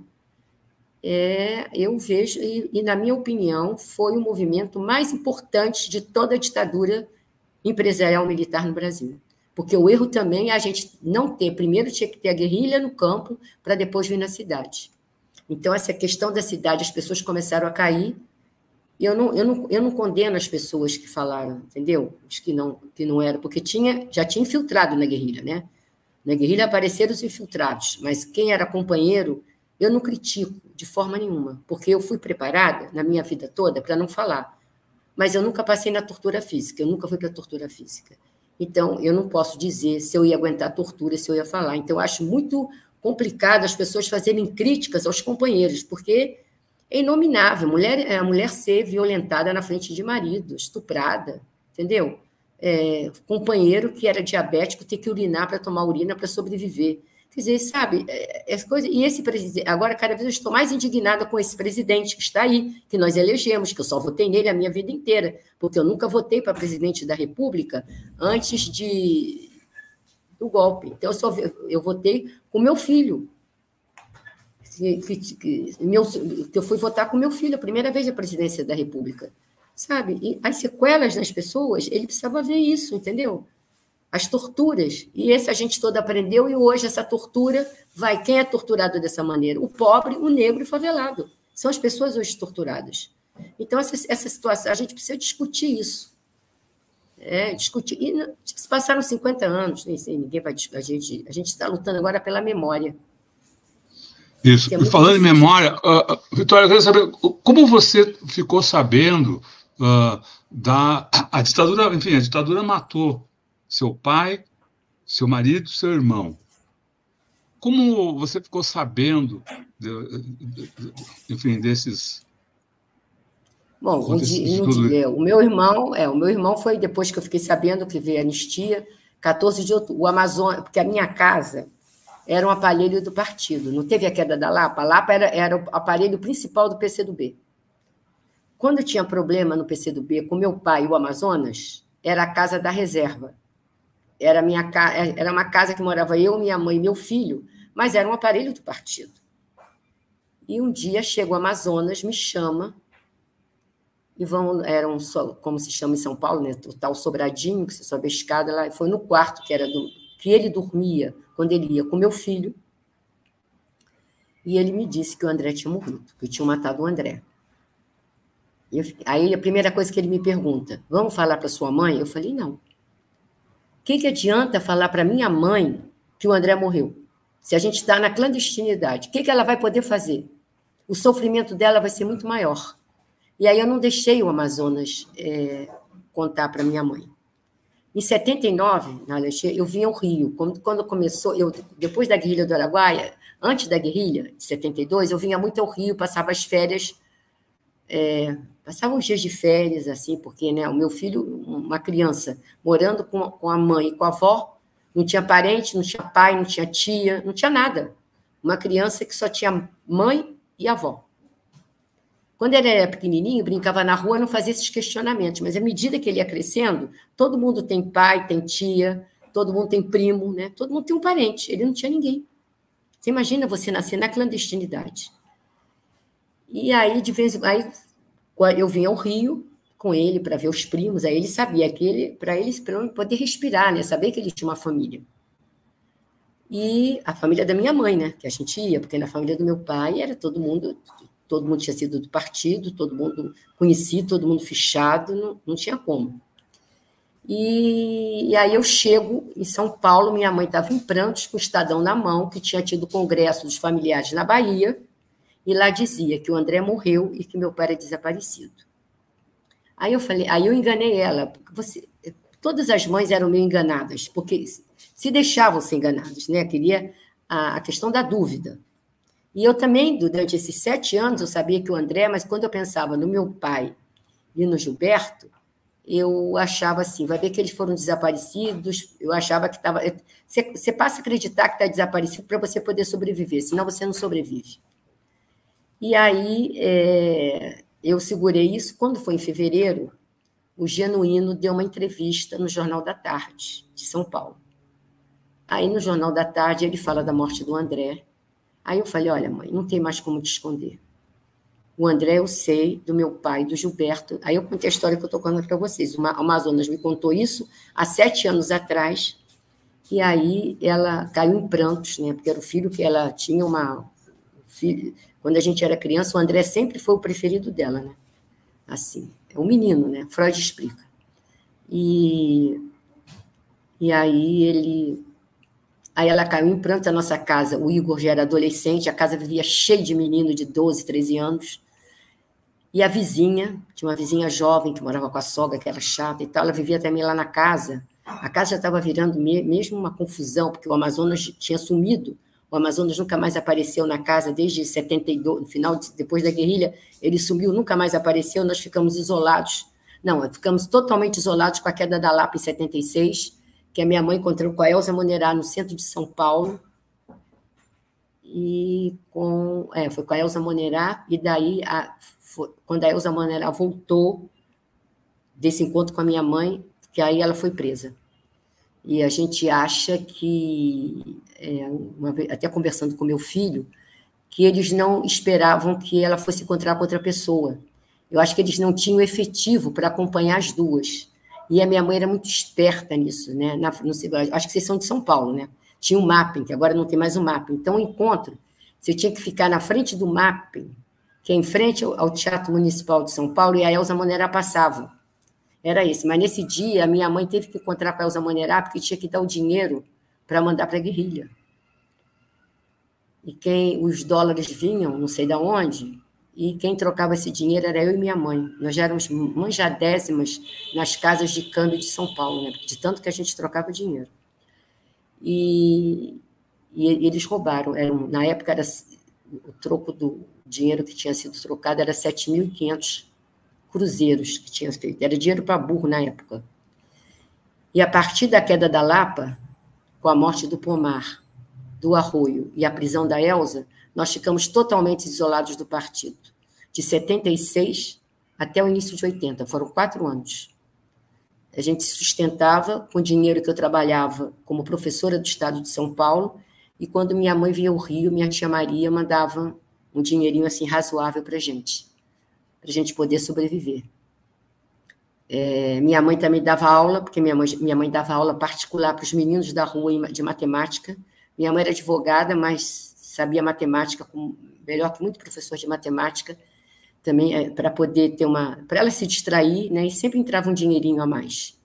Eu vejo, e na minha opinião, foi o movimento mais importante de toda a ditadura empresarial militar no Brasil. Porque o erro também é a gente não ter, primeiro tinha que ter a guerrilha no campo, para depois vir na cidade. Então, essa questão da cidade, as pessoas começaram a cair, e eu não condeno as pessoas que falaram, entendeu? Os que não eram, porque já tinha infiltrado na guerrilha, né? Na guerrilha apareceram os infiltrados, mas quem era companheiro, eu não critico de forma nenhuma, porque eu fui preparada na minha vida toda para não falar. Mas eu nunca passei na tortura física, eu nunca fui para a tortura física. Então, eu não posso dizer se eu ia aguentar a tortura, se eu ia falar. Então, eu acho muito complicado as pessoas fazerem críticas aos companheiros, porque é inominável a mulher ser violentada na frente de marido, estuprada, entendeu? Companheiro que era diabético ter que urinar para tomar urina para sobreviver. Quer dizer, sabe, coisa. E esse presidente, agora cada vez eu estou mais indignada com esse presidente que está aí, que nós elegemos, que eu só votei nele a minha vida inteira, porque eu nunca votei para presidente da República antes do golpe. Então, eu votei com meu filho, que eu fui votar com meu filho, a primeira vez na presidência da República. Sabe? E as sequelas nas pessoas, ele precisava ver isso, entendeu? As torturas. E esse a gente todo aprendeu, e hoje essa tortura vai. Quem é torturado dessa maneira? O pobre, o negro e o favelado. São as pessoas hoje torturadas. Então, essa situação, a gente precisa discutir isso. Discutir. E já se passaram 50 anos, nem sei, ninguém vai discutir. A gente está lutando agora pela memória. Isso. E falando difícil. Em memória, Vitória, eu quero saber como você ficou sabendo a ditadura. Enfim, a ditadura matou seu pai, seu marido, seu irmão. Como você ficou sabendo, enfim, desses... Bom, o meu irmão foi depois que eu fiquei sabendo que veio a anistia, 14 de outubro, o Amazonas, porque a minha casa era um aparelho do partido, não teve a queda da Lapa? A Lapa era o aparelho principal do PCdoB. Quando tinha problema no PCdoB com meu pai e o Amazonas, era a casa da reserva. Era uma casa que morava eu, minha mãe e meu filho, mas era um aparelho do partido. E um dia chega o Amazonas, me chama, e como se chama em São Paulo, né, o tal sobradinho, que você sobe a escada lá, foi no quarto que ele dormia, quando ele ia com meu filho, e ele me disse que o André tinha morrido, que eu tinha matado o André. Aí a primeira coisa que ele me pergunta, vamos falar para sua mãe? Eu falei, não. O que adianta falar para minha mãe que o André morreu? Se a gente está na clandestinidade, o que ela vai poder fazer? O sofrimento dela vai ser muito maior. E aí eu não deixei o Amazonas contar para minha mãe. Em 79, eu vim ao Rio. Quando começou, depois da guerrilha do Araguaia, antes da guerrilha, de 72, eu vinha muito ao Rio, passava as férias, passava uns dias de férias, assim, porque, né, o meu filho, uma criança, morando com a mãe e com a avó, não tinha parente, não tinha pai, não tinha tia, não tinha nada. Uma criança que só tinha mãe e avó. Quando ele era pequenininho, brincava na rua, não fazia esses questionamentos, mas à medida que ele ia crescendo, todo mundo tem pai, tem tia, todo mundo tem primo, né? Todo mundo tem um parente, ele não tinha ninguém. Você imagina você nascer na clandestinidade. E aí, de vez em quando, eu vinha ao Rio com ele para ver os primos, aí ele sabia que para ele poder respirar, né? Saber que ele tinha uma família. E a família da minha mãe, né? Que a gente ia, porque na família do meu pai era todo mundo tinha sido do partido, todo mundo conhecido, todo mundo fichado, não tinha como. E aí eu chego em São Paulo, minha mãe estava em prantos, com o Estadão na mão, que tinha tido o congresso dos familiares na Bahia, e lá dizia que o André morreu e que meu pai era desaparecido. Aí eu enganei ela, todas as mães eram meio enganadas, porque se deixavam ser enganadas, né? Queria a questão da dúvida. E eu também, durante esses 7 anos, eu sabia que o André, mas quando eu pensava no meu pai e no Gilberto, eu achava assim, vai ver que eles foram desaparecidos, eu achava que estava... Você passa a acreditar que está desaparecido para você poder sobreviver, senão você não sobrevive. E aí, eu segurei isso. Quando foi em fevereiro, o Genuíno deu uma entrevista no Jornal da Tarde, de São Paulo. Aí, no Jornal da Tarde, ele fala da morte do André. Aí eu falei, olha, mãe, não tem mais como te esconder. O André, eu sei, do meu pai, do Gilberto. Aí eu contei a história que eu estou contando para vocês. O Amazonas me contou isso há 7 anos atrás, e aí ela caiu em prantos, né? Porque era o filho que ela tinha quando a gente era criança, o André sempre foi o preferido dela, né? Assim, é um menino, né? Freud explica. E aí ela caiu em pranto. A nossa casa, o Igor já era adolescente, a casa vivia cheia de menino de 12, 13 anos. E a vizinha, tinha uma vizinha jovem que morava com a sogra, que era chata e tal, ela vivia também lá na casa. A casa já estava virando mesmo uma confusão, porque o Amazonas tinha sumido. O Amazonas nunca mais apareceu na casa desde 72, no final, depois da guerrilha, ele sumiu, nunca mais apareceu, nós ficamos isolados. Não, ficamos totalmente isolados com a queda da Lapa em 76, que a minha mãe encontrou com a Elza Monerá no centro de São Paulo, foi com a Elza Monerá, e daí, quando a Elza Monerá voltou desse encontro com a minha mãe, que aí ela foi presa. E a gente acha que, até conversando com meu filho, que eles não esperavam que ela fosse encontrar com outra pessoa. Eu acho que eles não tinham efetivo para acompanhar as duas. E a minha mãe era muito esperta nisso, né? Acho que vocês são de São Paulo, né? Tinha um mapping, que agora não tem mais um mapping. Então, o encontro, você tinha que ficar na frente do mapping, que é em frente ao Teatro Municipal de São Paulo, e a Elza Monerá passava. Era esse. Mas nesse dia, a minha mãe teve que encontrar com a Elza Monerá, porque tinha que dar o dinheiro para mandar para a guerrilha. E os dólares vinham, não sei de onde, e quem trocava esse dinheiro era eu e minha mãe. Nós já éramos manjadésimas nas casas de câmbio de São Paulo, né? De tanto que a gente trocava dinheiro. E eles roubaram. Na época, o troco do dinheiro que tinha sido trocado era 7.500 cruzeiros que tinha feito. Era dinheiro para burro na época. E a partir da queda da Lapa, com a morte do Pomar, do Arroio e a prisão da Elza, nós ficamos totalmente isolados do partido. De 76 até o início de 80, foram 4 anos. A gente se sustentava com o dinheiro que eu trabalhava como professora do estado de São Paulo, e quando minha mãe vinha ao Rio, minha tia Maria mandava um dinheirinho assim razoável para a gente poder sobreviver. Minha mãe também dava aula, porque minha mãe dava aula particular para os meninos da rua de matemática. Minha mãe era advogada, mas sabia matemática melhor que muito professor de matemática, também para poder para ela se distrair, né? E sempre entrava um dinheirinho a mais.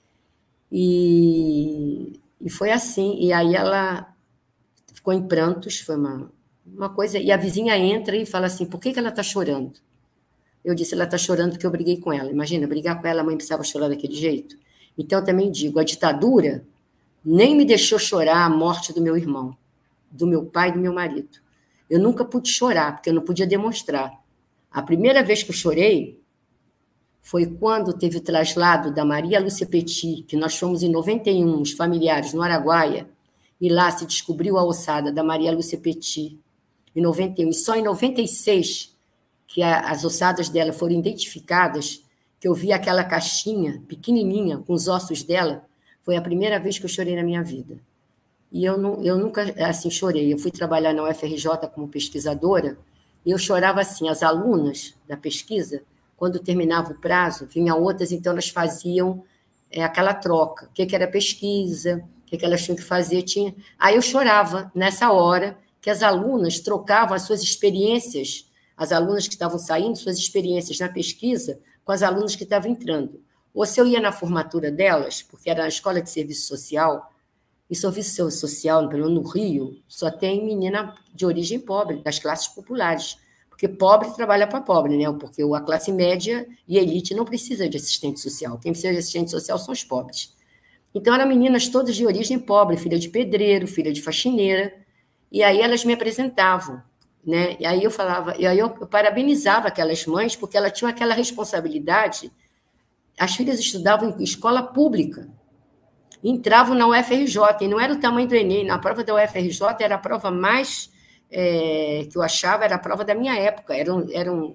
E foi assim. E aí ela ficou em prantos, foi uma coisa. E a vizinha entra e fala assim: por que ela está chorando? Eu disse: ela está chorando porque eu briguei com ela. Imagina, brigar com ela, a mãe precisava chorar daquele jeito. Então, eu também digo, a ditadura nem me deixou chorar a morte do meu irmão, do meu pai e do meu marido. Eu nunca pude chorar, porque eu não podia demonstrar. A primeira vez que eu chorei foi quando teve o traslado da Maria Lúcia Petit, que nós fomos em 91, os familiares, no Araguaia, e lá se descobriu a ossada da Maria Lúcia Petit, em 91. E só em 96, que as ossadas dela foram identificadas, que eu vi aquela caixinha pequenininha com os ossos dela, foi a primeira vez que eu chorei na minha vida. E eu nunca assim chorei. Eu fui trabalhar na UFRJ como pesquisadora, e eu chorava assim. As alunas da pesquisa, quando terminava o prazo, vinham outras, então elas faziam aquela troca. O que era pesquisa, o que elas tinham que fazer. Aí eu chorava nessa hora que as alunas trocavam as suas experiências, as alunas que estavam saindo, suas experiências na pesquisa, com as alunas que estavam entrando. Ou se eu ia na formatura delas, porque era na escola de serviço social, e serviço social, pelo menos no Rio, só tem menina de origem pobre, das classes populares, porque Porque pobre trabalha para pobre, né? Porque a classe média e a elite não precisa de assistente social. Quem precisa de assistente social são os pobres. Então, eram meninas todas de origem pobre, filha de pedreiro, filha de faxineira, e aí elas me apresentavam, né? E aí eu falava, e aí eu parabenizava aquelas mães, porque elas tinham aquela responsabilidade. As filhas estudavam em escola pública, entravam na UFRJ, e não era o tamanho do Enem, na prova da UFRJ era a prova mais que eu achava, era a prova da minha época, eram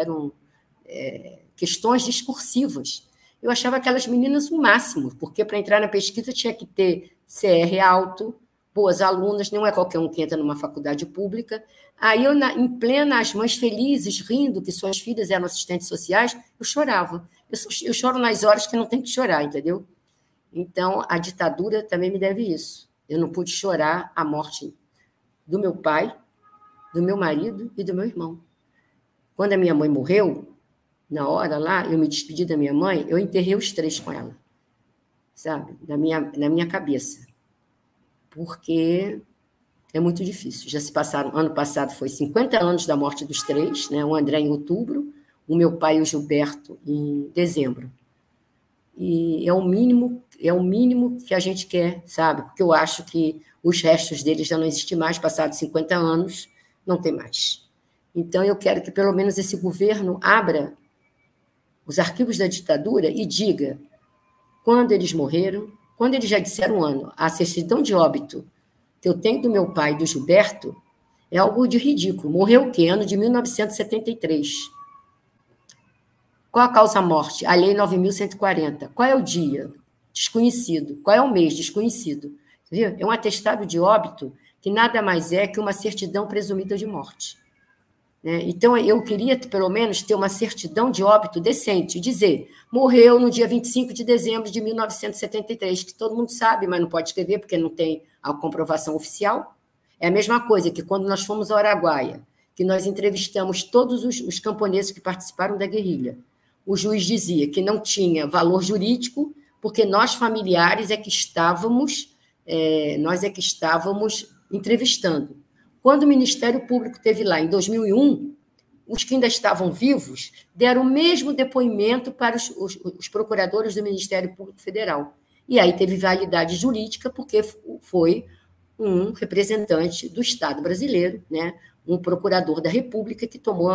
questões discursivas. Eu achava aquelas meninas o máximo, porque para entrar na pesquisa tinha que ter CR alto, boas alunas, não é qualquer um que entra numa faculdade pública. Aí, em plena, as mães felizes, rindo que suas filhas eram assistentes sociais, eu chorava. Eu choro nas horas que não tem que chorar, entendeu? Então, a ditadura também me deve isso. Eu não pude chorar a morte do meu pai, do meu marido e do meu irmão. Quando a minha mãe morreu, na hora lá, eu me despedi da minha mãe, eu enterrei os 3 com ela, sabe? Na minha cabeça. Porque é muito difícil. Já se passaram, ano passado foi 50 anos da morte dos 3, né? O André em outubro, o meu pai e o Gilberto em dezembro. E é o mínimo que a gente quer, sabe? Porque eu acho que os restos deles já não existem mais, passados 50 anos, não tem mais. Então, eu quero que, pelo menos, esse governo abra os arquivos da ditadura e diga quando eles morreram, quando eles já disseram um ano. A certidão de óbito que eu tenho do meu pai e do Gilberto é algo de ridículo. Morreu o quê? Ano de 1973. Qual a causa-morte? A Lei 9.140. Qual é o dia? Desconhecido. Qual é o mês? Desconhecido. Viu? É um atestado de óbito que nada mais é que uma certidão presumida de morte. Então, eu queria, pelo menos, ter uma certidão de óbito decente, dizer, morreu no dia 25 de dezembro de 1973, que todo mundo sabe, mas não pode escrever porque não tem a comprovação oficial. É a mesma coisa que quando nós fomos ao Araguaia, que nós entrevistamos todos os camponeses que participaram da guerrilha. O juiz dizia que não tinha valor jurídico, porque nós, familiares, nós é que estávamos entrevistando. Quando o Ministério Público esteve lá, em 2001, os que ainda estavam vivos deram o mesmo depoimento para os procuradores do Ministério Público Federal. E aí teve validade jurídica, porque foi um representante do Estado brasileiro, né? Um procurador da República que tomou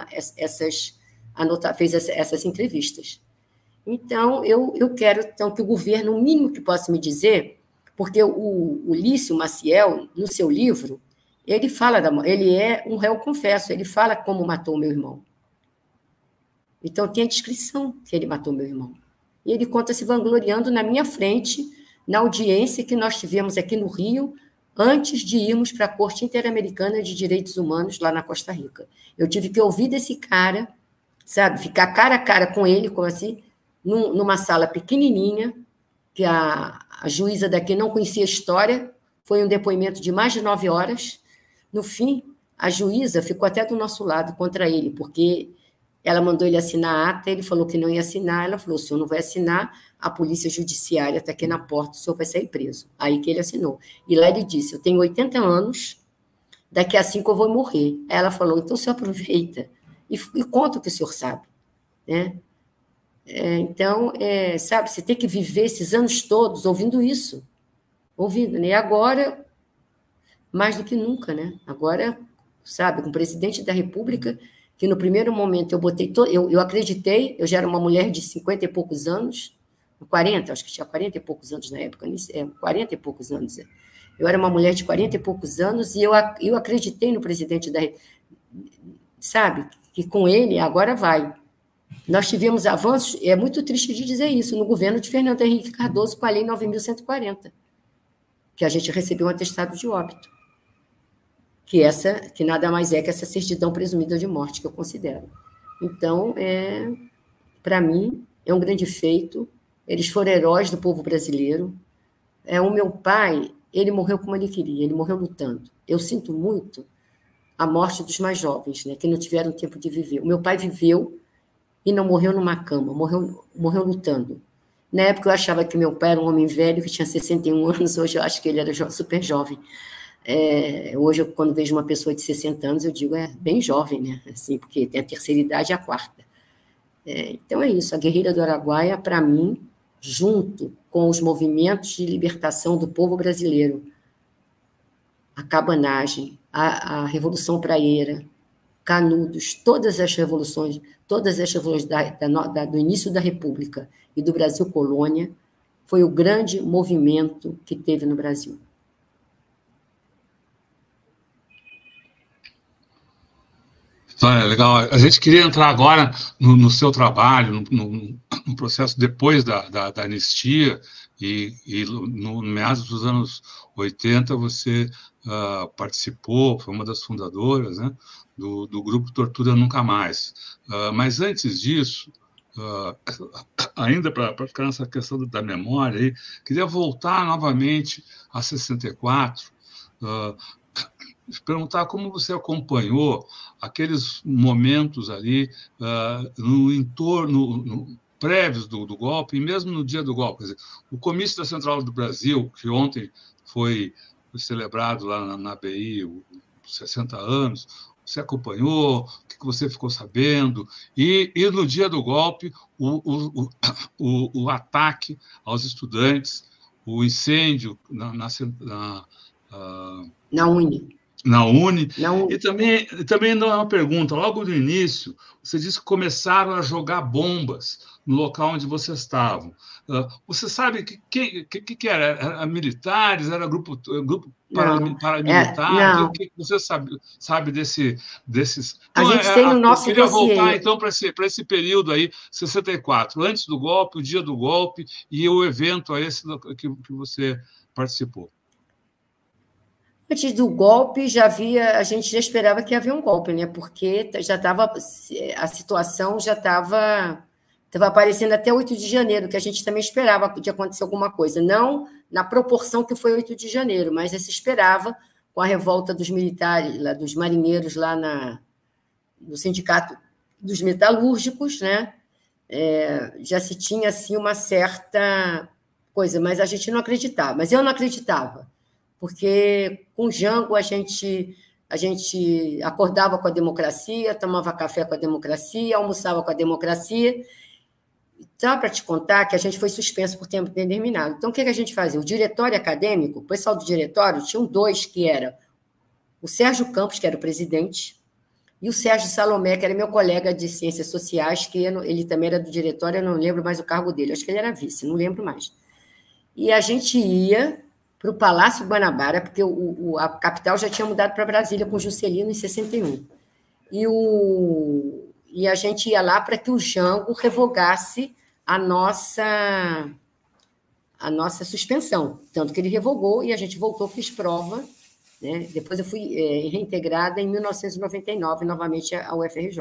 fez essas entrevistas. Então, eu quero então, que o governo, o mínimo que possa me dizer, porque o Lício Maciel, no seu livro, ele fala, ele é um réu confesso, ele fala como matou meu irmão. Então, tem a descrição que ele matou meu irmão. E ele conta se vangloriando na minha frente, na audiência que nós tivemos aqui no Rio, antes de irmos para a Corte Interamericana de Direitos Humanos, lá na Costa Rica. Eu tive que ouvir desse cara, sabe, ficar cara a cara com ele, como assim, numa sala pequenininha, que a juíza daqui não conhecia a história, foi um depoimento de mais de 9 horas. No fim, a juíza ficou até do nosso lado contra ele, porque ela mandou ele assinar a ata, ele falou que não ia assinar, ela falou, o senhor não vai assinar, a polícia judiciária está aqui na porta, o senhor vai sair preso. Aí que ele assinou. E lá ele disse, eu tenho 80 anos, daqui a 5 eu vou morrer. Aí ela falou, então o senhor aproveita e conta o que o senhor sabe. Né? Então, sabe, você tem que viver esses anos todos ouvindo isso. Ouvindo, né? E agora, mais do que nunca, né? Agora, sabe, com o presidente da República, que no primeiro momento eu botei... Eu acreditei, eu já era uma mulher de 50 e poucos anos, 40, acho que tinha 40 e poucos anos na época, 40 e poucos anos. Eu era uma mulher de 40 e poucos anos e eu acreditei no presidente da República, sabe, que com ele agora vai. Nós tivemos avanços, é muito triste de dizer isso, no governo de Fernando Henrique Cardoso com a Lei 9.140, que a gente recebeu um atestado de óbito, que nada mais é que essa certidão presumida de morte, que eu considero. Então, para mim, é um grande feito, eles foram heróis do povo brasileiro. O meu pai, ele morreu como ele queria, ele morreu lutando. Eu sinto muito a morte dos mais jovens, né, que não tiveram tempo de viver. O meu pai viveu e não morreu numa cama, morreu lutando. Na época eu achava que meu pai era um homem velho, que tinha 61 anos, hoje eu acho que ele era super jovem. Hoje, quando vejo uma pessoa de 60 anos, eu digo, é bem jovem, né? Assim, porque tem a terceira idade e a quarta. Então, é isso. A Guerrilha do Araguaia, para mim, junto com os movimentos de libertação do povo brasileiro, a cabanagem, a Revolução Praieira, Canudos, todas as revoluções do início da República e do Brasil colônia, foi o grande movimento que teve no Brasil. Legal. A gente queria entrar agora no seu trabalho, no processo depois da anistia, e no meados dos anos 80 você participou, foi uma das fundadoras, né, do grupo Tortura Nunca Mais. Mas antes disso, ainda para ficar nessa questão da memória, aí, queria voltar novamente a 64, perguntar como você acompanhou aqueles momentos ali no entorno, prévios do golpe, e mesmo no dia do golpe. Quer dizer, o comício da Central do Brasil, que ontem foi celebrado lá na ABI, os 60 anos, você acompanhou? O que você ficou sabendo? E no dia do golpe, o ataque aos estudantes, o incêndio na Uni. Na Uni. E também não é uma pergunta. Logo no início, você disse que começaram a jogar bombas no local onde vocês estavam. Você sabe o que era? Era militares? Era grupo paramilitar? O que você sabe desses... Então, a gente tem no nosso eu queria dossiê. voltar, então, para esse período aí, 64, antes do golpe, o dia do golpe, e o evento esse que você participou. Antes do golpe, a gente já esperava que havia um golpe, né? Porque a situação já estava aparecendo até 8 de janeiro, que a gente também esperava de acontecer alguma coisa. Não na proporção que foi 8 de janeiro, mas se esperava, com a revolta dos militares, dos marinheiros lá no Sindicato dos Metalúrgicos, né? Já se tinha assim, uma certa coisa, mas a gente não acreditava. Mas eu não acreditava. Porque com o Jango a gente acordava com a democracia, tomava café com a democracia, almoçava com a democracia. Só para te contar que a gente foi suspenso por tempo determinado. Então, o que a gente fazia? O diretório acadêmico, o pessoal do diretório, tinham 2, que era o Sérgio Campos, que era o presidente, e o Sérgio Salomé, que era meu colega de Ciências Sociais, que ele também era do diretório, eu não lembro mais o cargo dele, acho que ele era vice, não lembro mais. E a gente ia para o Palácio Guanabara, porque a capital já tinha mudado para Brasília com Juscelino em 61. E a gente ia lá para que o Jango revogasse a nossa suspensão. Tanto que ele revogou e a gente voltou, fiz prova. Né? Depois eu fui reintegrada em 1999, novamente, à UFRJ.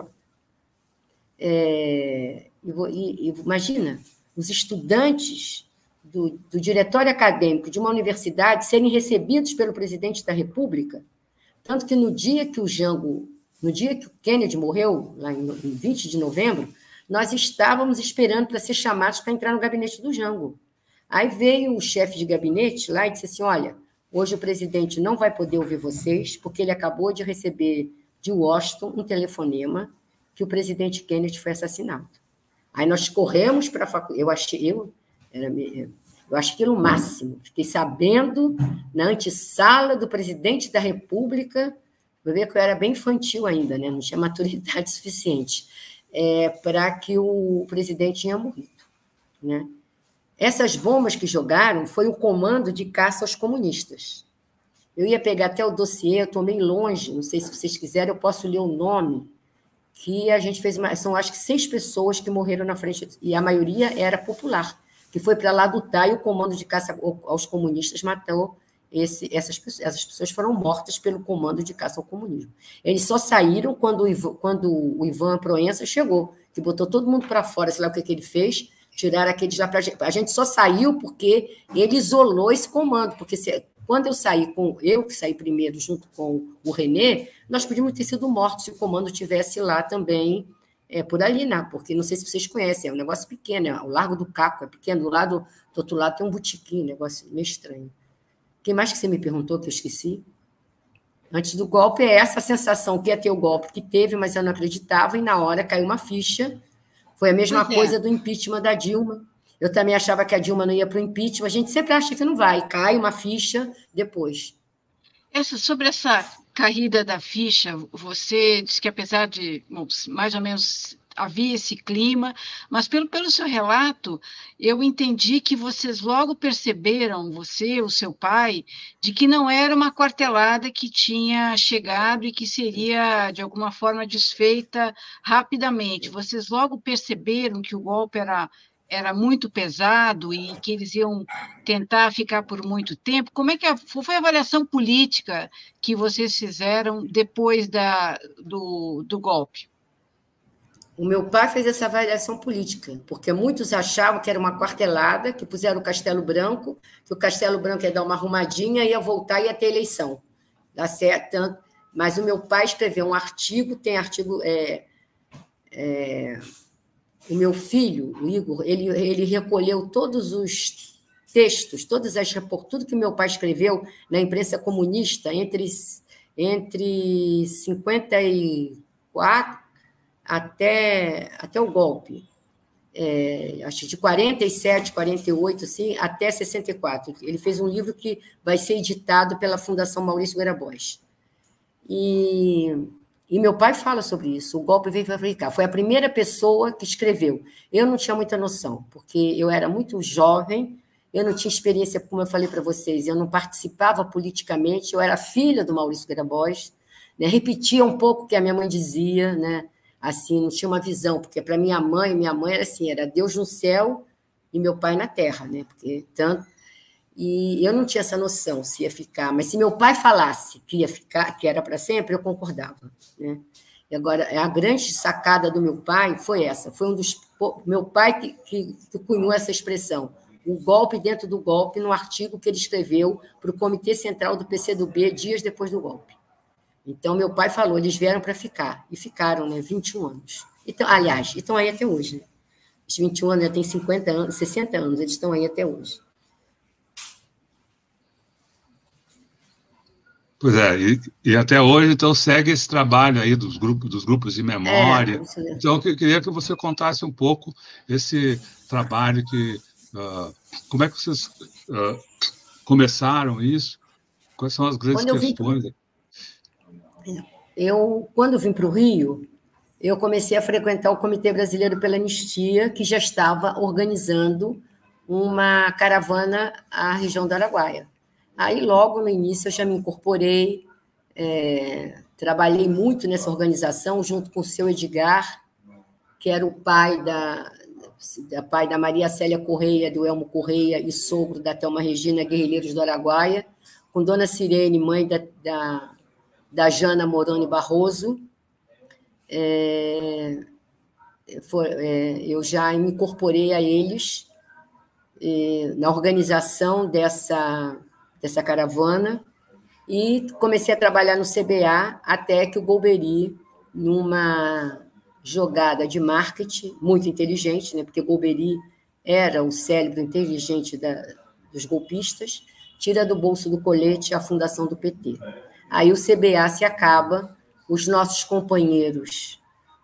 Imagina, os estudantes do diretório acadêmico de uma universidade serem recebidos pelo presidente da República, tanto que no dia que o Kennedy morreu, lá em 20 de novembro, nós estávamos esperando para ser chamados para entrar no gabinete do Jango. Aí veio o chefe de gabinete lá e disse assim, olha, hoje o presidente não vai poder ouvir vocês, porque ele acabou de receber de Washington um telefonema que o presidente Kennedy foi assassinado. Aí nós corremos para a faculdade, eu acho que no máximo, fiquei sabendo na antessala do presidente da República, vou ver que eu era bem infantil ainda, né? Não tinha maturidade suficiente, para que o presidente tinha morrido. Né? Essas bombas que jogaram foi o comando de caça aos comunistas. Eu ia pegar até o dossiê, eu tomei longe, não sei se vocês quiserem, eu posso ler o nome, que a gente fez, são acho que 6 pessoas que morreram na frente, e a maioria era popular, que foi para lá lutar, e o comando de caça aos comunistas matou essas pessoas foram mortas pelo comando de caça ao comunismo. Eles só saíram quando o Ivan Proença chegou, que botou todo mundo para fora, sei lá o que ele fez, tiraram aqueles lá para a gente só saiu porque ele isolou esse comando, porque quando eu que saí primeiro junto com o René, nós podíamos ter sido mortos se o comando tivesse lá também, por ali, né? Porque não sei se vocês conhecem, é um negócio pequeno, o Largo do Caco é pequeno, do outro lado tem um botequim, um negócio meio estranho. Quem mais que você me perguntou que eu esqueci? Antes do golpe, é essa sensação que ia ter o golpe, que teve, mas eu não acreditava, e na hora caiu uma ficha. Foi a mesma coisa do impeachment da Dilma. Eu também achava que a Dilma não ia para o impeachment. A gente sempre acha que não vai, cai uma ficha depois. Sobre essa caída da ficha, você disse que apesar de, bom, mais ou menos havia esse clima, mas pelo seu relato, eu entendi que vocês logo perceberam, você, o seu pai, de que não era uma quartelada que tinha chegado e que seria, de alguma forma, desfeita rapidamente. Vocês logo perceberam que o golpe era muito pesado e que eles iam tentar ficar por muito tempo. Como é que foi a avaliação política que vocês fizeram depois do golpe? O meu pai fez essa avaliação política, porque muitos achavam que era uma quartelada, que puseram o Castelo Branco, que o Castelo Branco ia dar uma arrumadinha, ia voltar e ia ter eleição. Dá certo. Mas o meu pai escreveu um artigo, tem artigo... O meu filho, o Igor, ele recolheu todos os textos, tudo que meu pai escreveu na imprensa comunista entre 54 até o golpe, acho de 47, 48, assim, até 64. Ele fez um livro que vai ser editado pela Fundação Maurício Grabois. E meu pai fala sobre isso, o golpe veio para ficar. Foi a primeira pessoa que escreveu. Eu não tinha muita noção, porque eu era muito jovem, eu não tinha experiência, como eu falei para vocês, eu não participava politicamente, eu era filha do Maurício Grabois, né? Repetia um pouco o que a minha mãe dizia, né? Assim, não tinha uma visão, porque para minha mãe era assim, era Deus no céu e meu pai na terra, né? Porque tanto... E eu não tinha essa noção se ia ficar, mas se meu pai falasse que ia ficar, que era para sempre, eu concordava, né? E agora, a grande sacada do meu pai foi essa, foi meu pai que cunhou essa expressão, o golpe dentro do golpe, no artigo que ele escreveu para o Comitê Central do PCdoB, dias depois do golpe. Então, meu pai falou, eles vieram para ficar, e ficaram, né, 21 anos. Então, aliás, estão aí até hoje, né? Os 21 anos, já tem 50 anos, 60 anos, eles estão aí até hoje. Pois é, e até hoje, então, segue esse trabalho aí dos grupos de memória. Então, eu queria que você contasse um pouco esse trabalho como é que vocês começaram isso? Quais são as grandes questões? Quando vim para o Rio, eu comecei a frequentar o Comitê Brasileiro pela Anistia, que já estava organizando uma caravana à região do Araguaia. Aí, logo no início, eu já me incorporei, trabalhei muito nessa organização, junto com o seu Edgar, que era o pai da Maria Célia Correia, do Elmo Correia, e sogro da Thelma Regina, guerrilheiros do Araguaia, com Dona Cirene, mãe da Jana Moroni Barroso. Eu já me incorporei a eles na organização dessa caravana e comecei a trabalhar no CBA até que o Golbery, numa jogada de marketing muito inteligente, né, porque o Golbery era o cérebro inteligente dos golpistas, tira do bolso do colete a fundação do PT. Aí o CBA se acaba, os nossos companheiros,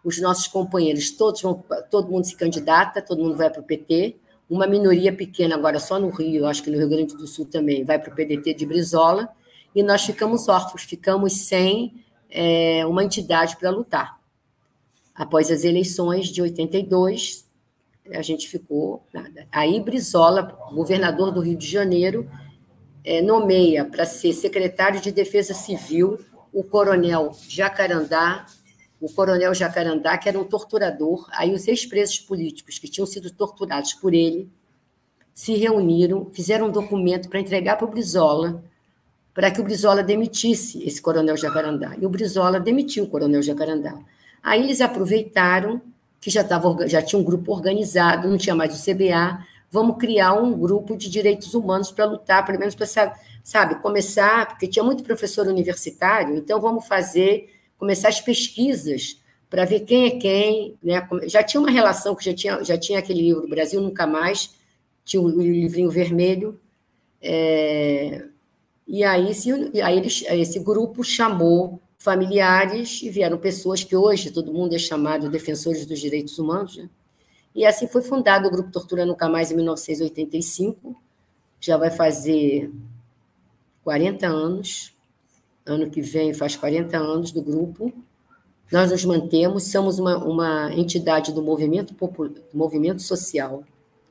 todo mundo se candidata, todo mundo vai para o PT, uma minoria pequena, agora só no Rio, acho que no Rio Grande do Sul também, vai para o PDT de Brizola, e nós ficamos órfãos, ficamos sem uma entidade para lutar. Após as eleições de 82, a gente ficou nada. Aí Brizola, governador do Rio de Janeiro, nomeia para ser secretário de Defesa Civil o coronel Jacarandá, que era um torturador. Aí os ex-presos políticos que tinham sido torturados por ele se reuniram, fizeram um documento para entregar para o Brizola, para que o Brizola demitisse esse coronel Jacarandá. E o Brizola demitiu o coronel Jacarandá. Aí eles aproveitaram que já tinha um grupo organizado, não tinha mais o CBA, vamos criar um grupo de direitos humanos para lutar, pelo menos para, começar, porque tinha muito professor universitário, então vamos começar as pesquisas para ver quem é quem, né? Já tinha uma relação, que já tinha aquele livro Brasil Nunca Mais, tinha o livrinho vermelho, E aí esse grupo chamou familiares e vieram pessoas que hoje todo mundo é chamado defensores dos direitos humanos, né? E assim foi fundado o Grupo Tortura Nunca Mais, em 1985, já vai fazer 40 anos, ano que vem faz 40 anos do grupo. Nós nos mantemos, somos uma entidade do movimento social,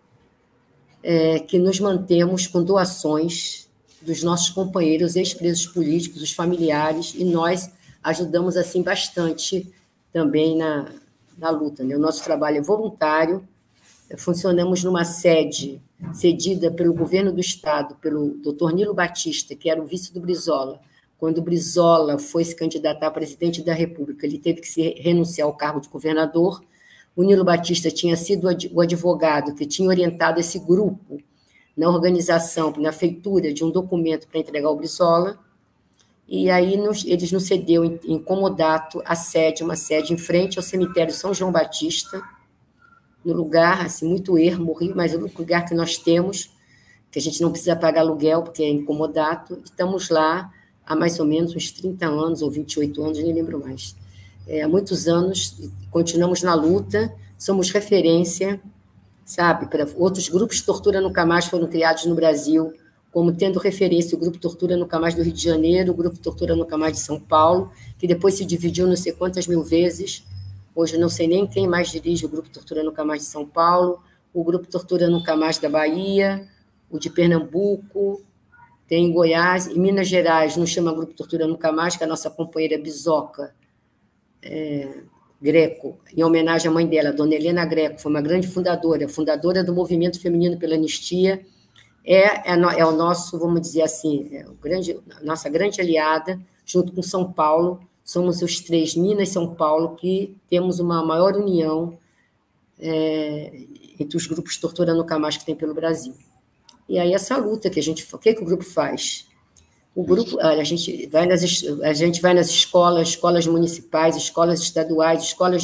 que nos mantemos com doações dos nossos companheiros ex-presos políticos, os familiares, e nós ajudamos assim bastante também na luta, né? O nosso trabalho é voluntário, funcionamos numa sede cedida pelo governo do Estado, pelo doutor Nilo Batista, que era o vice do Brizola. Quando o Brizola foi se candidatar a presidente da República, ele teve que se renunciar ao cargo de governador. O Nilo Batista tinha sido o advogado que tinha orientado esse grupo na organização, na feitura de um documento para entregar ao Brizola, e aí eles nos cedeu em comodato uma sede em frente ao cemitério São João Batista, no lugar, assim, muito ermo, mas o único lugar que nós temos, que a gente não precisa pagar aluguel, porque é em comodato. Estamos lá há mais ou menos uns 30 anos, ou 28 anos, nem lembro mais. Há muitos anos, continuamos na luta, somos referência, sabe, para outros grupos de tortura nunca mais foram criados no Brasil, como tendo referência o Grupo Tortura Nunca Mais do Rio de Janeiro, o Grupo Tortura Nunca Mais de São Paulo, que depois se dividiu não sei quantas mil vezes. Hoje eu não sei nem quem mais dirige o Grupo Tortura Nunca Mais de São Paulo, o Grupo Tortura Nunca Mais da Bahia, o de Pernambuco, tem em Goiás, em Minas Gerais não chama Grupo Tortura Nunca Mais, que a nossa companheira Bisoca Greco, em homenagem à mãe dela, Dona Helena Greco, foi uma grande fundadora do Movimento Feminino pela Anistia, é o nosso, vamos dizer assim, a nossa grande aliada, junto com São Paulo. Somos os três, Minas e São Paulo, que temos uma maior união entre os grupos Tortura Nunca Mais que tem pelo Brasil. E aí essa luta que o que o grupo faz? O grupo, olha, a gente vai nas escolas municipais, escolas estaduais, escolas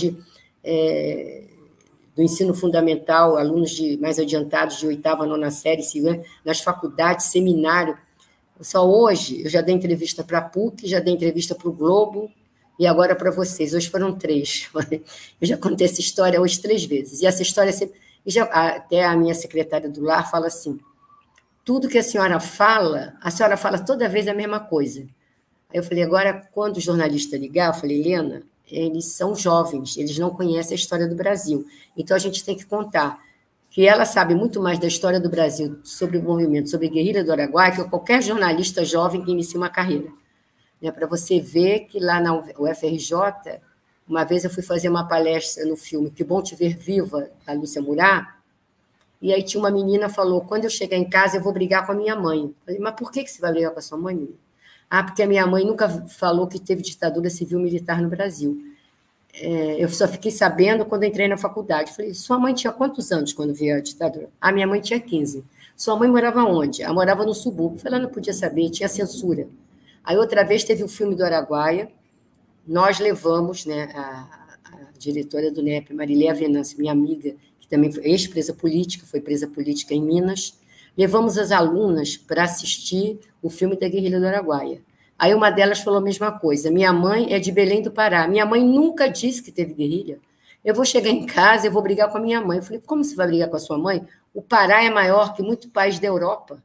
do ensino fundamental, alunos mais adiantados de 8ª, 9ª série, nas faculdades, seminário. Só hoje, eu já dei entrevista para a PUC, já dei entrevista para o Globo, e agora para vocês. Hoje foram 3. Eu já contei essa história hoje 3 vezes. E essa história, até a minha secretária do lar fala assim, tudo que a senhora fala toda vez a mesma coisa. Aí eu falei, agora, quando o jornalista ligar, eu falei, Helena, eles são jovens, eles não conhecem a história do Brasil. Então, a gente tem que contar que ela sabe muito mais da história do Brasil, sobre o movimento, sobre a guerrilha do Araguaia, que qualquer jornalista jovem que inicia uma carreira. Para você ver que lá na UFRJ, uma vez eu fui fazer uma palestra no filme Que Bom Te Ver Viva, da Lúcia Murá, e aí tinha uma menina que falou, quando eu chegar em casa eu vou brigar com a minha mãe. Eu falei, mas por que você vai brigar com a sua mãe? Porque a minha mãe nunca falou que teve ditadura civil-militar no Brasil. Eu só fiquei sabendo quando entrei na faculdade. Eu falei, sua mãe tinha quantos anos quando veio a ditadura? Minha mãe tinha 15. Sua mãe morava onde? Ela morava no subúrbio. Eu falei, ela não podia saber, tinha censura. Aí outra vez teve o filme do Araguaia, nós levamos, né, a diretora do NEP, Mariléia Venâncio, minha amiga, que também foi ex-presa política, foi presa política em Minas, levamos as alunas para assistir o filme da Guerrilha do Araguaia. Aí uma delas falou a mesma coisa, minha mãe é de Belém do Pará, minha mãe nunca disse que teve guerrilha, eu vou chegar em casa, eu vou brigar com a minha mãe. Eu falei, como você vai brigar com a sua mãe? O Pará é maior que muito país da Europa.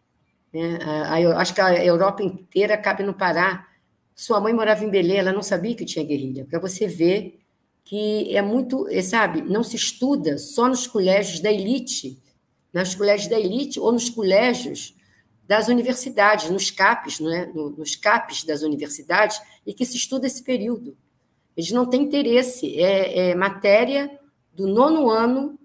Acho que a Europa inteira cabe no Pará. Sua mãe morava em Belém, ela não sabia que tinha guerrilha. Para você ver que é muito, sabe, não se estuda só nos colégios da elite, ou nos colégios das universidades, nos CAPs, né? Nos CAPs das universidades, e que se estuda esse período. Eles não têm interesse, é matéria do 9º ano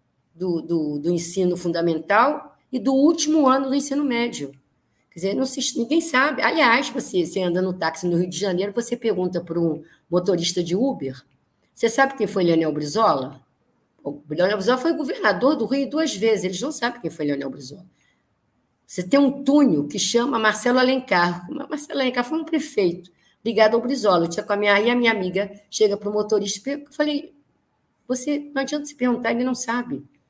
do ensino fundamental e do último ano do ensino médio. Quer dizer, ninguém sabe. Aliás, você anda no táxi no Rio de Janeiro, você pergunta para um motorista de Uber, você sabe quem foi Leonel Brizola? O Leonel Brizola foi governador do Rio 2 vezes, eles não sabem quem foi Leonel Brizola. Você tem um túnel que chama Marcelo Alencar. Marcelo Alencar foi um prefeito ligado ao Brizola. Aí a minha amiga chega para o motorista e eu falei, não adianta se perguntar, ele não sabe.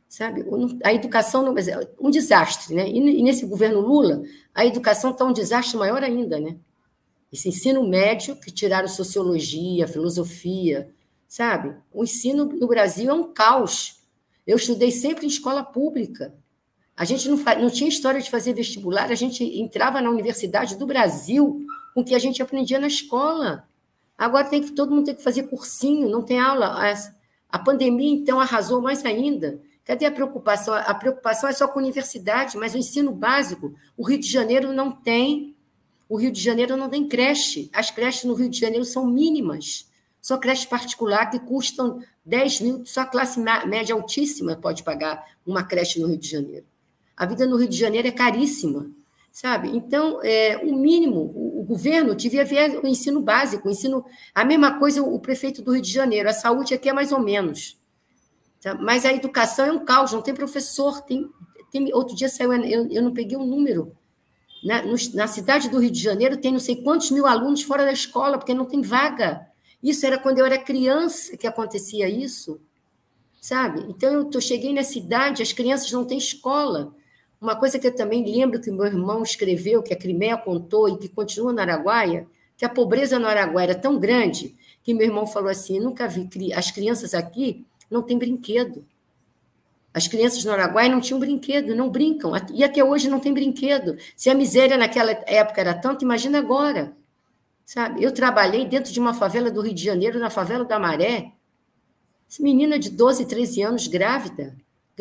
sabe? A educação, um desastre, né? E nesse governo Lula, a educação está um desastre maior ainda, né? Esse ensino médio, que tiraram sociologia, filosofia, sabe? O ensino no Brasil é um caos. Eu estudei sempre em escola pública. A gente não tinha história de fazer vestibular, a gente entrava na Universidade do Brasil com o que a gente aprendia na escola. Agora todo mundo tem que fazer cursinho, não tem aula. A pandemia, então, arrasou mais ainda. Cadê a preocupação? A preocupação é só com a universidade, mas o ensino básico, o Rio de Janeiro não tem. O Rio de Janeiro não tem creche. As creches no Rio de Janeiro são mínimas. Só creche particular que custam 10 mil, só a classe média altíssima pode pagar uma creche no Rio de Janeiro. A vida no Rio de Janeiro é caríssima, sabe? Então, o mínimo, o governo devia ver o ensino básico, a mesma coisa o prefeito do Rio de Janeiro, a saúde aqui é mais ou menos. Tá? Mas a educação é um caos, não tem professor. Outro dia saiu, eu não peguei o número, na cidade do Rio de Janeiro tem não sei quantos mil alunos fora da escola, porque não tem vaga. Isso era quando eu era criança que acontecia isso, sabe? Então, eu cheguei na cidade, as crianças não têm escola. Uma coisa que eu também lembro que meu irmão escreveu, que a Crimeia contou e que continua no Araguaia, que a pobreza no Araguaia era tão grande que meu irmão falou assim, nunca vi, as crianças aqui não têm brinquedo. As crianças no Araguaia não tinham brinquedo, não brincam, e até hoje não tem brinquedo. Se a miséria naquela época era tanto, imagina agora. Sabe? Eu trabalhei dentro de uma favela do Rio de Janeiro, na favela da Maré. Essa menina de 12, 13 anos, grávida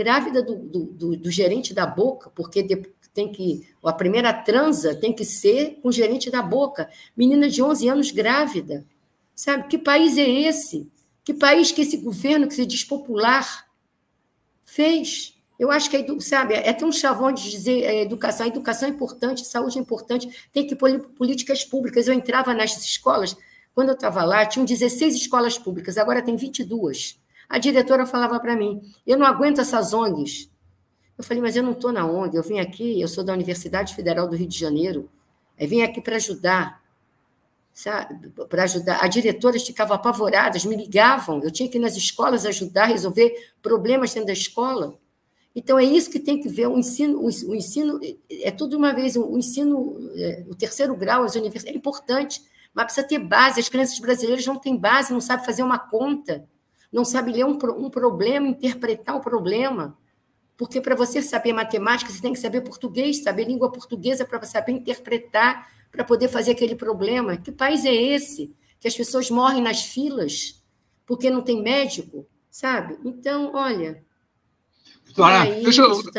do gerente da Boca, porque a primeira transa tem que ser com o gerente da Boca. Menina de 11 anos, grávida. Sabe? Que país é esse? Que país que esse governo, que se diz popular, fez? Eu acho que, sabe, é tão chavão de dizer a educação é importante, saúde é importante, tem que pôr políticas públicas. Eu entrava nas escolas, quando eu estava lá, tinham 16 escolas públicas, agora tem 22. A diretora falava para mim, eu não aguento essas ONGs. Eu falei, mas eu não estou na ONG, eu vim aqui, eu sou da Universidade Federal do Rio de Janeiro, eu vim aqui para ajudar, sabe, para ajudar. As diretoras ficavam apavoradas, me ligavam, eu tinha que ir nas escolas ajudar a resolver problemas dentro da escola. Então, é isso que tem que ver, o ensino é tudo de uma vez, o ensino, o terceiro grau, as universidades, é importante, mas precisa ter base. As crianças brasileiras não têm base, não sabem fazer uma conta, não sabem ler um problema, interpretar o problema, porque para você saber matemática, você tem que saber português, saber língua portuguesa para saber interpretar, para poder fazer aquele problema. Que país é esse? Que as pessoas morrem nas filas porque não tem médico, sabe? Então, olha... Deixa eu...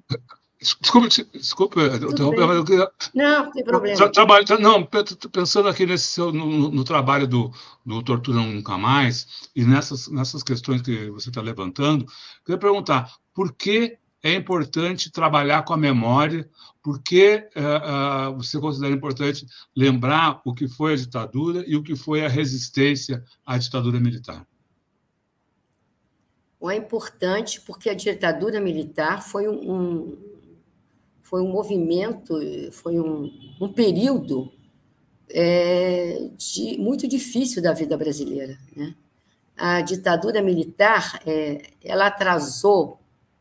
Desculpe, eu queria... Não, não tem problema. Pensando aqui no trabalho do Tortura Nunca Mais, e nessas questões que você está levantando, queria perguntar, por que é importante trabalhar com a memória? Por que você considera importante lembrar o que foi a ditadura e o que foi a resistência à ditadura militar? É importante porque a ditadura militar foi um movimento, foi um período muito difícil da vida brasileira, né? A ditadura militar ela atrasou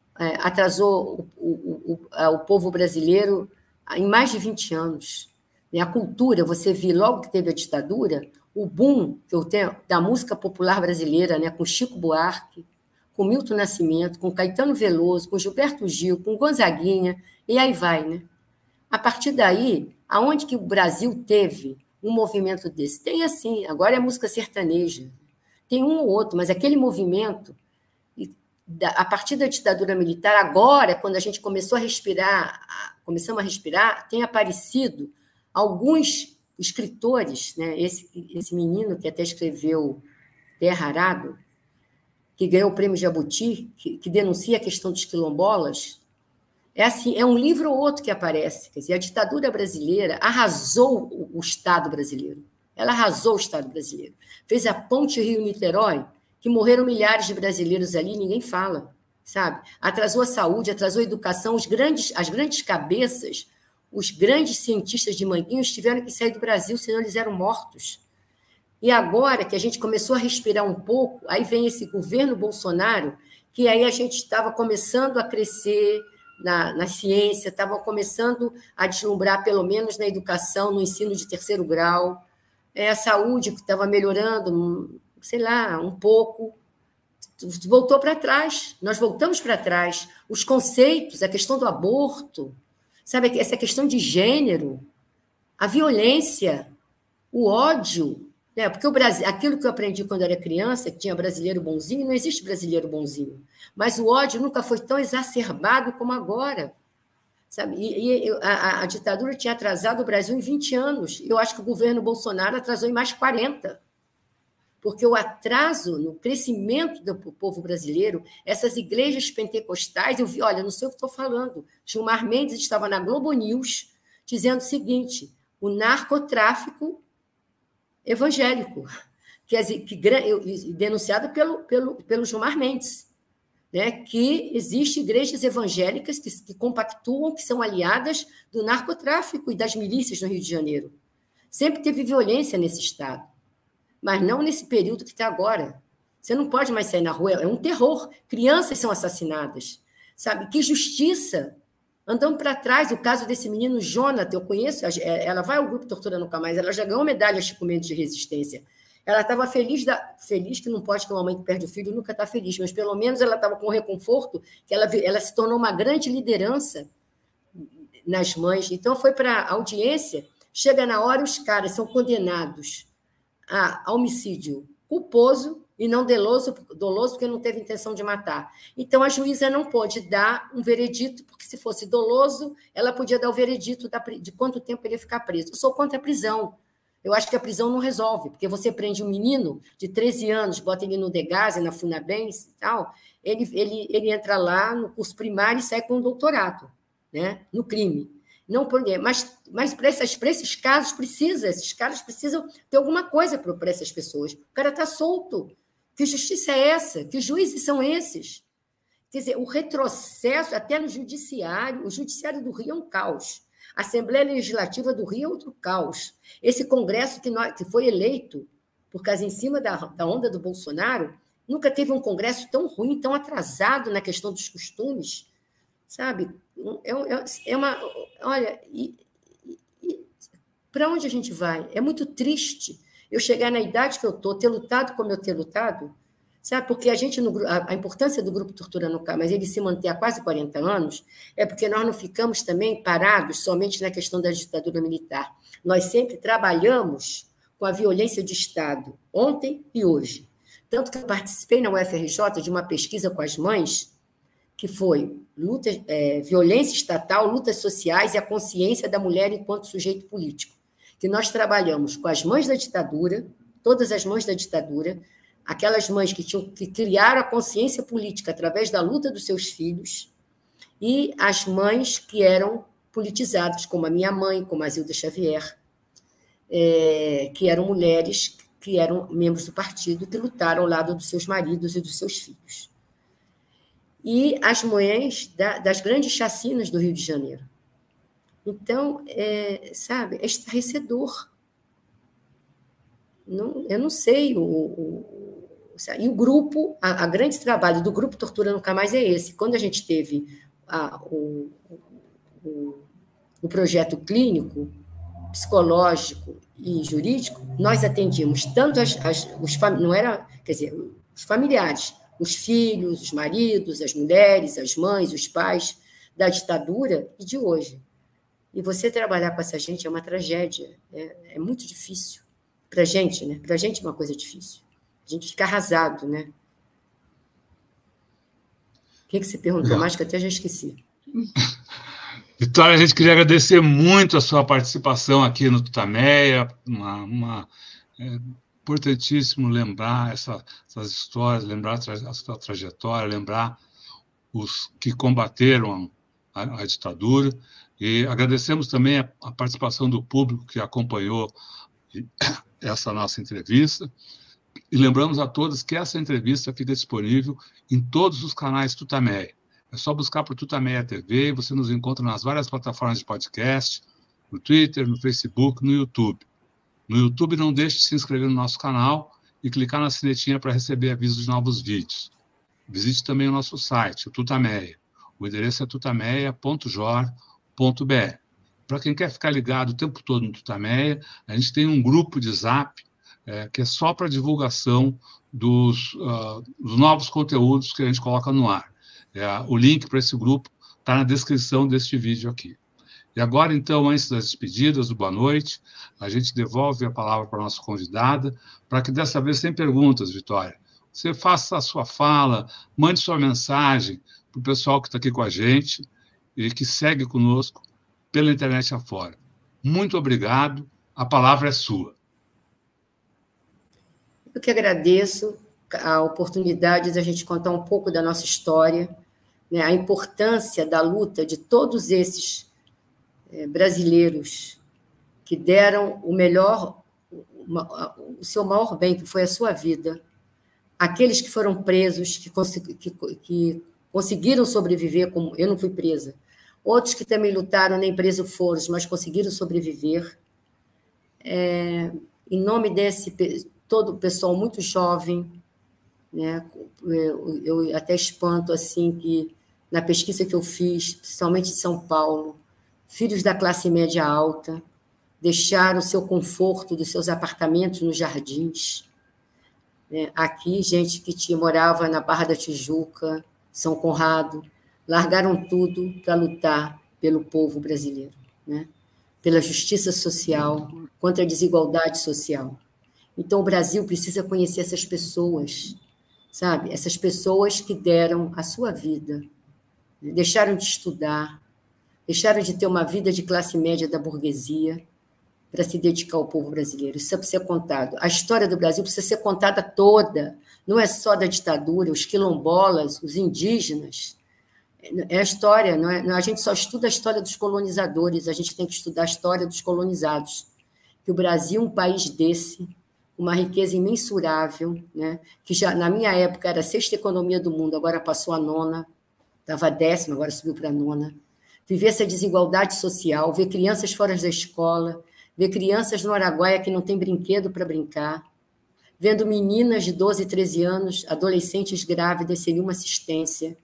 o povo brasileiro em mais de 20 anos. A cultura, você viu logo que teve a ditadura, o boom que eu tenho da música popular brasileira, né, com Chico Buarque, com Milton Nascimento, com Caetano Veloso, com Gilberto Gil, com Gonzaguinha, e aí vai, né? A partir daí, aonde que o Brasil teve um movimento desse? Tem assim, agora é música sertaneja, tem um ou outro, mas aquele movimento, a partir da ditadura militar, agora, quando a gente começamos a respirar, tem aparecido alguns escritores, né? Esse menino que até escreveu Terra Arado, que ganhou o prêmio Jabuti, que denuncia a questão dos quilombolas, é um livro ou outro que aparece. Quer dizer, a ditadura brasileira arrasou o Estado brasileiro. Ela arrasou o Estado brasileiro. Fez a ponte Rio-Niterói, que morreram milhares de brasileiros ali, ninguém fala, sabe? Atrasou a saúde, atrasou a educação, as grandes cabeças, os grandes cientistas de Manguinhos tiveram que sair do Brasil, senão eles eram mortos. E agora que a gente começou a respirar um pouco, aí vem esse governo Bolsonaro, que aí a gente estava começando a crescer na ciência, estava começando a deslumbrar, pelo menos na educação, no ensino de 3º grau, a saúde que estava melhorando, sei lá, um pouco, voltou para trás, nós voltamos para trás. Os conceitos, a questão do aborto, sabe, essa questão de gênero, a violência, o ódio, né? Porque o Brasil, aquilo que eu aprendi quando era criança, que tinha brasileiro bonzinho, não existe brasileiro bonzinho, mas o ódio nunca foi tão exacerbado como agora, sabe? A ditadura tinha atrasado o Brasil em 20 anos, eu acho que o governo Bolsonaro atrasou em mais 40, porque o atraso no crescimento do povo brasileiro, essas igrejas pentecostais, eu vi, olha, não sei o que estou falando, Gilmar Mendes estava na Globo News dizendo o seguinte, o narcotráfico evangélico, denunciado pelo Gilmar Mendes, né, que existem igrejas evangélicas que compactuam, que são aliadas do narcotráfico e das milícias no Rio de Janeiro. Sempre teve violência nesse estado, mas não nesse período que está agora. Você não pode mais sair na rua, é um terror. Crianças são assassinadas, sabe? Que justiça! Andando para trás, o caso desse menino Jonathan, eu conheço, ela vai ao grupo Tortura Nunca Mais, ela já ganhou medalha Chico Mendes de resistência. Ela estava feliz que não pode que uma mãe que perde o filho nunca está feliz, mas pelo menos ela estava com reconforto, que ela se tornou uma grande liderança nas mães. Então, foi para a audiência, chega na hora, os caras são condenados a homicídio culposo e não doloso, porque não teve intenção de matar. Então, a juíza não pode dar um veredito, porque se fosse doloso, ela podia dar o veredito de quanto tempo ele ia ficar preso. Eu sou contra a prisão. Eu acho que a prisão não resolve, porque você prende um menino de 13 anos, bota ele no Degase, na Funabens e tal, ele entra lá no curso primário e sai com um doutorado, né, no crime. Não poder, mas para esses casos esses caras precisam ter alguma coisa para essas pessoas. O cara está solto. Que justiça é essa? Que juízes são esses? Quer dizer, o retrocesso até no judiciário, o judiciário do Rio é um caos. A Assembleia Legislativa do Rio é outro caos. Esse Congresso que foi eleito, por causa em cima da onda do Bolsonaro, nunca teve um Congresso tão ruim, tão atrasado na questão dos costumes, sabe? Olha, para onde a gente vai? É muito triste eu chegar na idade que eu estou, ter lutado como eu ter lutado, sabe? Porque a importância do grupo Tortura Nunca Mais, ele se manter há quase 40 anos, é porque nós não ficamos também parados somente na questão da ditadura militar. Nós sempre trabalhamos com a violência de Estado, ontem e hoje. Tanto que eu participei na UFRJ de uma pesquisa com as mães, que foi violência estatal, lutas sociais e a consciência da mulher enquanto sujeito político, que nós trabalhamos com as mães da ditadura, todas as mães da ditadura, aquelas mães que criaram a consciência política através da luta dos seus filhos, e as mães que eram politizadas, como a minha mãe, como a Zilda Xavier, que eram mulheres que eram membros do partido, que lutaram ao lado dos seus maridos e dos seus filhos. E as mães das grandes chacinas do Rio de Janeiro. Então, sabe, é estarrecedor. Eu não sei. E o grupo, a grande trabalho do grupo Tortura Nunca Mais é esse. Quando a gente teve o projeto clínico, psicológico e jurídico, nós atendíamos tanto os familiares, os filhos, os maridos, as mulheres, as mães, os pais da ditadura e de hoje. E você trabalhar com essa gente é uma tragédia, é muito difícil. Para a gente, né? Para a gente é uma coisa difícil. A gente fica arrasado, né? O que você perguntou mais, que eu até já esqueci. Vitória, a gente queria agradecer muito a sua participação aqui no Tutameia, importantíssimo lembrar essas histórias, lembrar a sua trajetória, lembrar os que combateram a ditadura, e agradecemos também a participação do público que acompanhou essa nossa entrevista, e lembramos a todos que essa entrevista fica disponível em todos os canais Tutameia. É só buscar por Tutameia TV e você nos encontra nas várias plataformas de podcast, no Twitter, no Facebook, no YouTube. No YouTube, não deixe de se inscrever no nosso canal e clicar na sinetinha para receber avisos de novos vídeos. visite também o nosso site, o Tutameia. O endereço é tutameia.jor.br. Para quem quer ficar ligado o tempo todo no Tutameia, a gente tem um grupo de Zap que é só para divulgação dos novos conteúdos que a gente coloca no ar. O link para esse grupo está na descrição deste vídeo aqui. E agora, então, antes das despedidas, do boa noite, a gente devolve a palavra para a nossa convidada, para que dessa vez, sem perguntas, Vitória, você faça a sua fala, mande sua mensagem para o pessoal que está aqui com a gente e que segue conosco pela internet afora. Muito obrigado, a palavra é sua. Eu que agradeço a oportunidade de a gente contar um pouco da nossa história, né, a importância da luta de todos esses brasileiros que deram o melhor, o seu maior bem, que foi a sua vida, aqueles que foram presos, que conseguiram sobreviver, como eu não fui presa, outros que também lutaram, nem preso foram, mas conseguiram sobreviver. Em nome desse todo o pessoal muito jovem, né, eu até espanto assim que na pesquisa que eu fiz, principalmente em São Paulo, filhos da classe média alta deixaram o seu conforto dos seus apartamentos nos jardins. Aqui, gente que morava na Barra da Tijuca, São Conrado, largaram tudo para lutar pelo povo brasileiro, né? Pela justiça social, contra a desigualdade social. Então, o Brasil precisa conhecer essas pessoas, sabe? Essas pessoas que deram a sua vida, deixaram de estudar, deixaram de ter uma vida de classe média da burguesia para se dedicar ao povo brasileiro. Isso precisa ser contado. A história do Brasil precisa ser contada toda, não é só da ditadura, os quilombolas, os indígenas. É a história, não é? A gente só estuda a história dos colonizadores, a gente tem que estudar a história dos colonizados. Que o Brasil, um país desse, uma riqueza imensurável, né? Que já na minha época era a 6ª economia do mundo, agora passou a 9ª, estava a 10ª, agora subiu para a 9ª. Viver essa desigualdade social, ver crianças fora da escola, ver crianças no Araguaia que não tem brinquedo para brincar, vendo meninas de 12, 13 anos, adolescentes grávidas sem nenhuma assistência.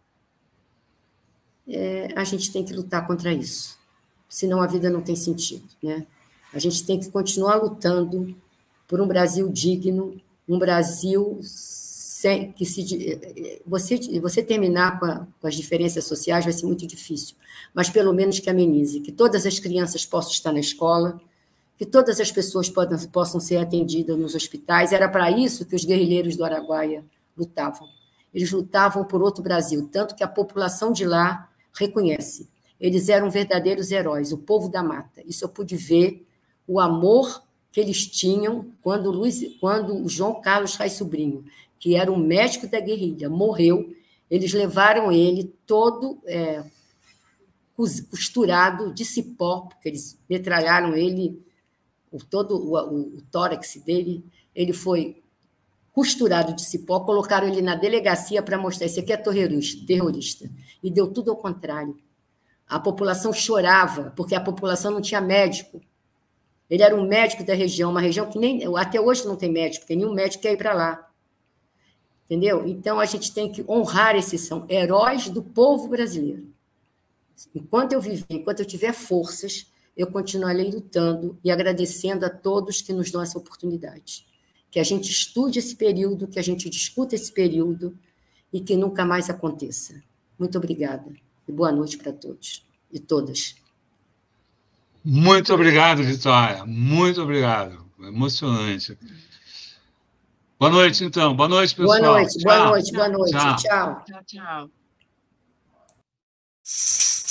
A gente tem que lutar contra isso, senão a vida não tem sentido, né? A gente tem que continuar lutando por um Brasil digno, um Brasil sem que você terminar com as diferenças sociais vai ser muito difícil, mas pelo menos que amenize, que todas as crianças possam estar na escola, que todas as pessoas possam ser atendidas nos hospitais. Era para isso que os guerrilheiros do Araguaia lutavam. Eles lutavam por outro Brasil, tanto que a população de lá reconhece. Eles eram verdadeiros heróis, o povo da mata. Isso eu pude ver, o amor que eles tinham quando o João Carlos Reis Sobrinho, que era um médico da guerrilha, morreu. Eles levaram ele todo costurado de cipó, porque eles metralharam ele, todo o tórax dele, ele foi costurado de cipó, colocaram ele na delegacia para mostrar, esse aqui é terrorista, e deu tudo ao contrário. A população chorava, porque a população não tinha médico. Ele era um médico da região, uma região que até hoje não tem médico, porque nenhum médico quer ir para lá. Entendeu? Então, a gente tem que honrar esses, são heróis do povo brasileiro. Enquanto eu viver, enquanto eu tiver forças, eu continuarei lutando e agradecendo a todos que nos dão essa oportunidade. Que a gente estude esse período, que a gente discuta esse período e que nunca mais aconteça. Muito obrigada e boa noite para todos e todas. Muito obrigado, Vitória. Muito obrigado. Emocionante. Boa noite, então. Boa noite, pessoal. Boa noite, boa noite, boa noite. Tchau. Tchau, tchau.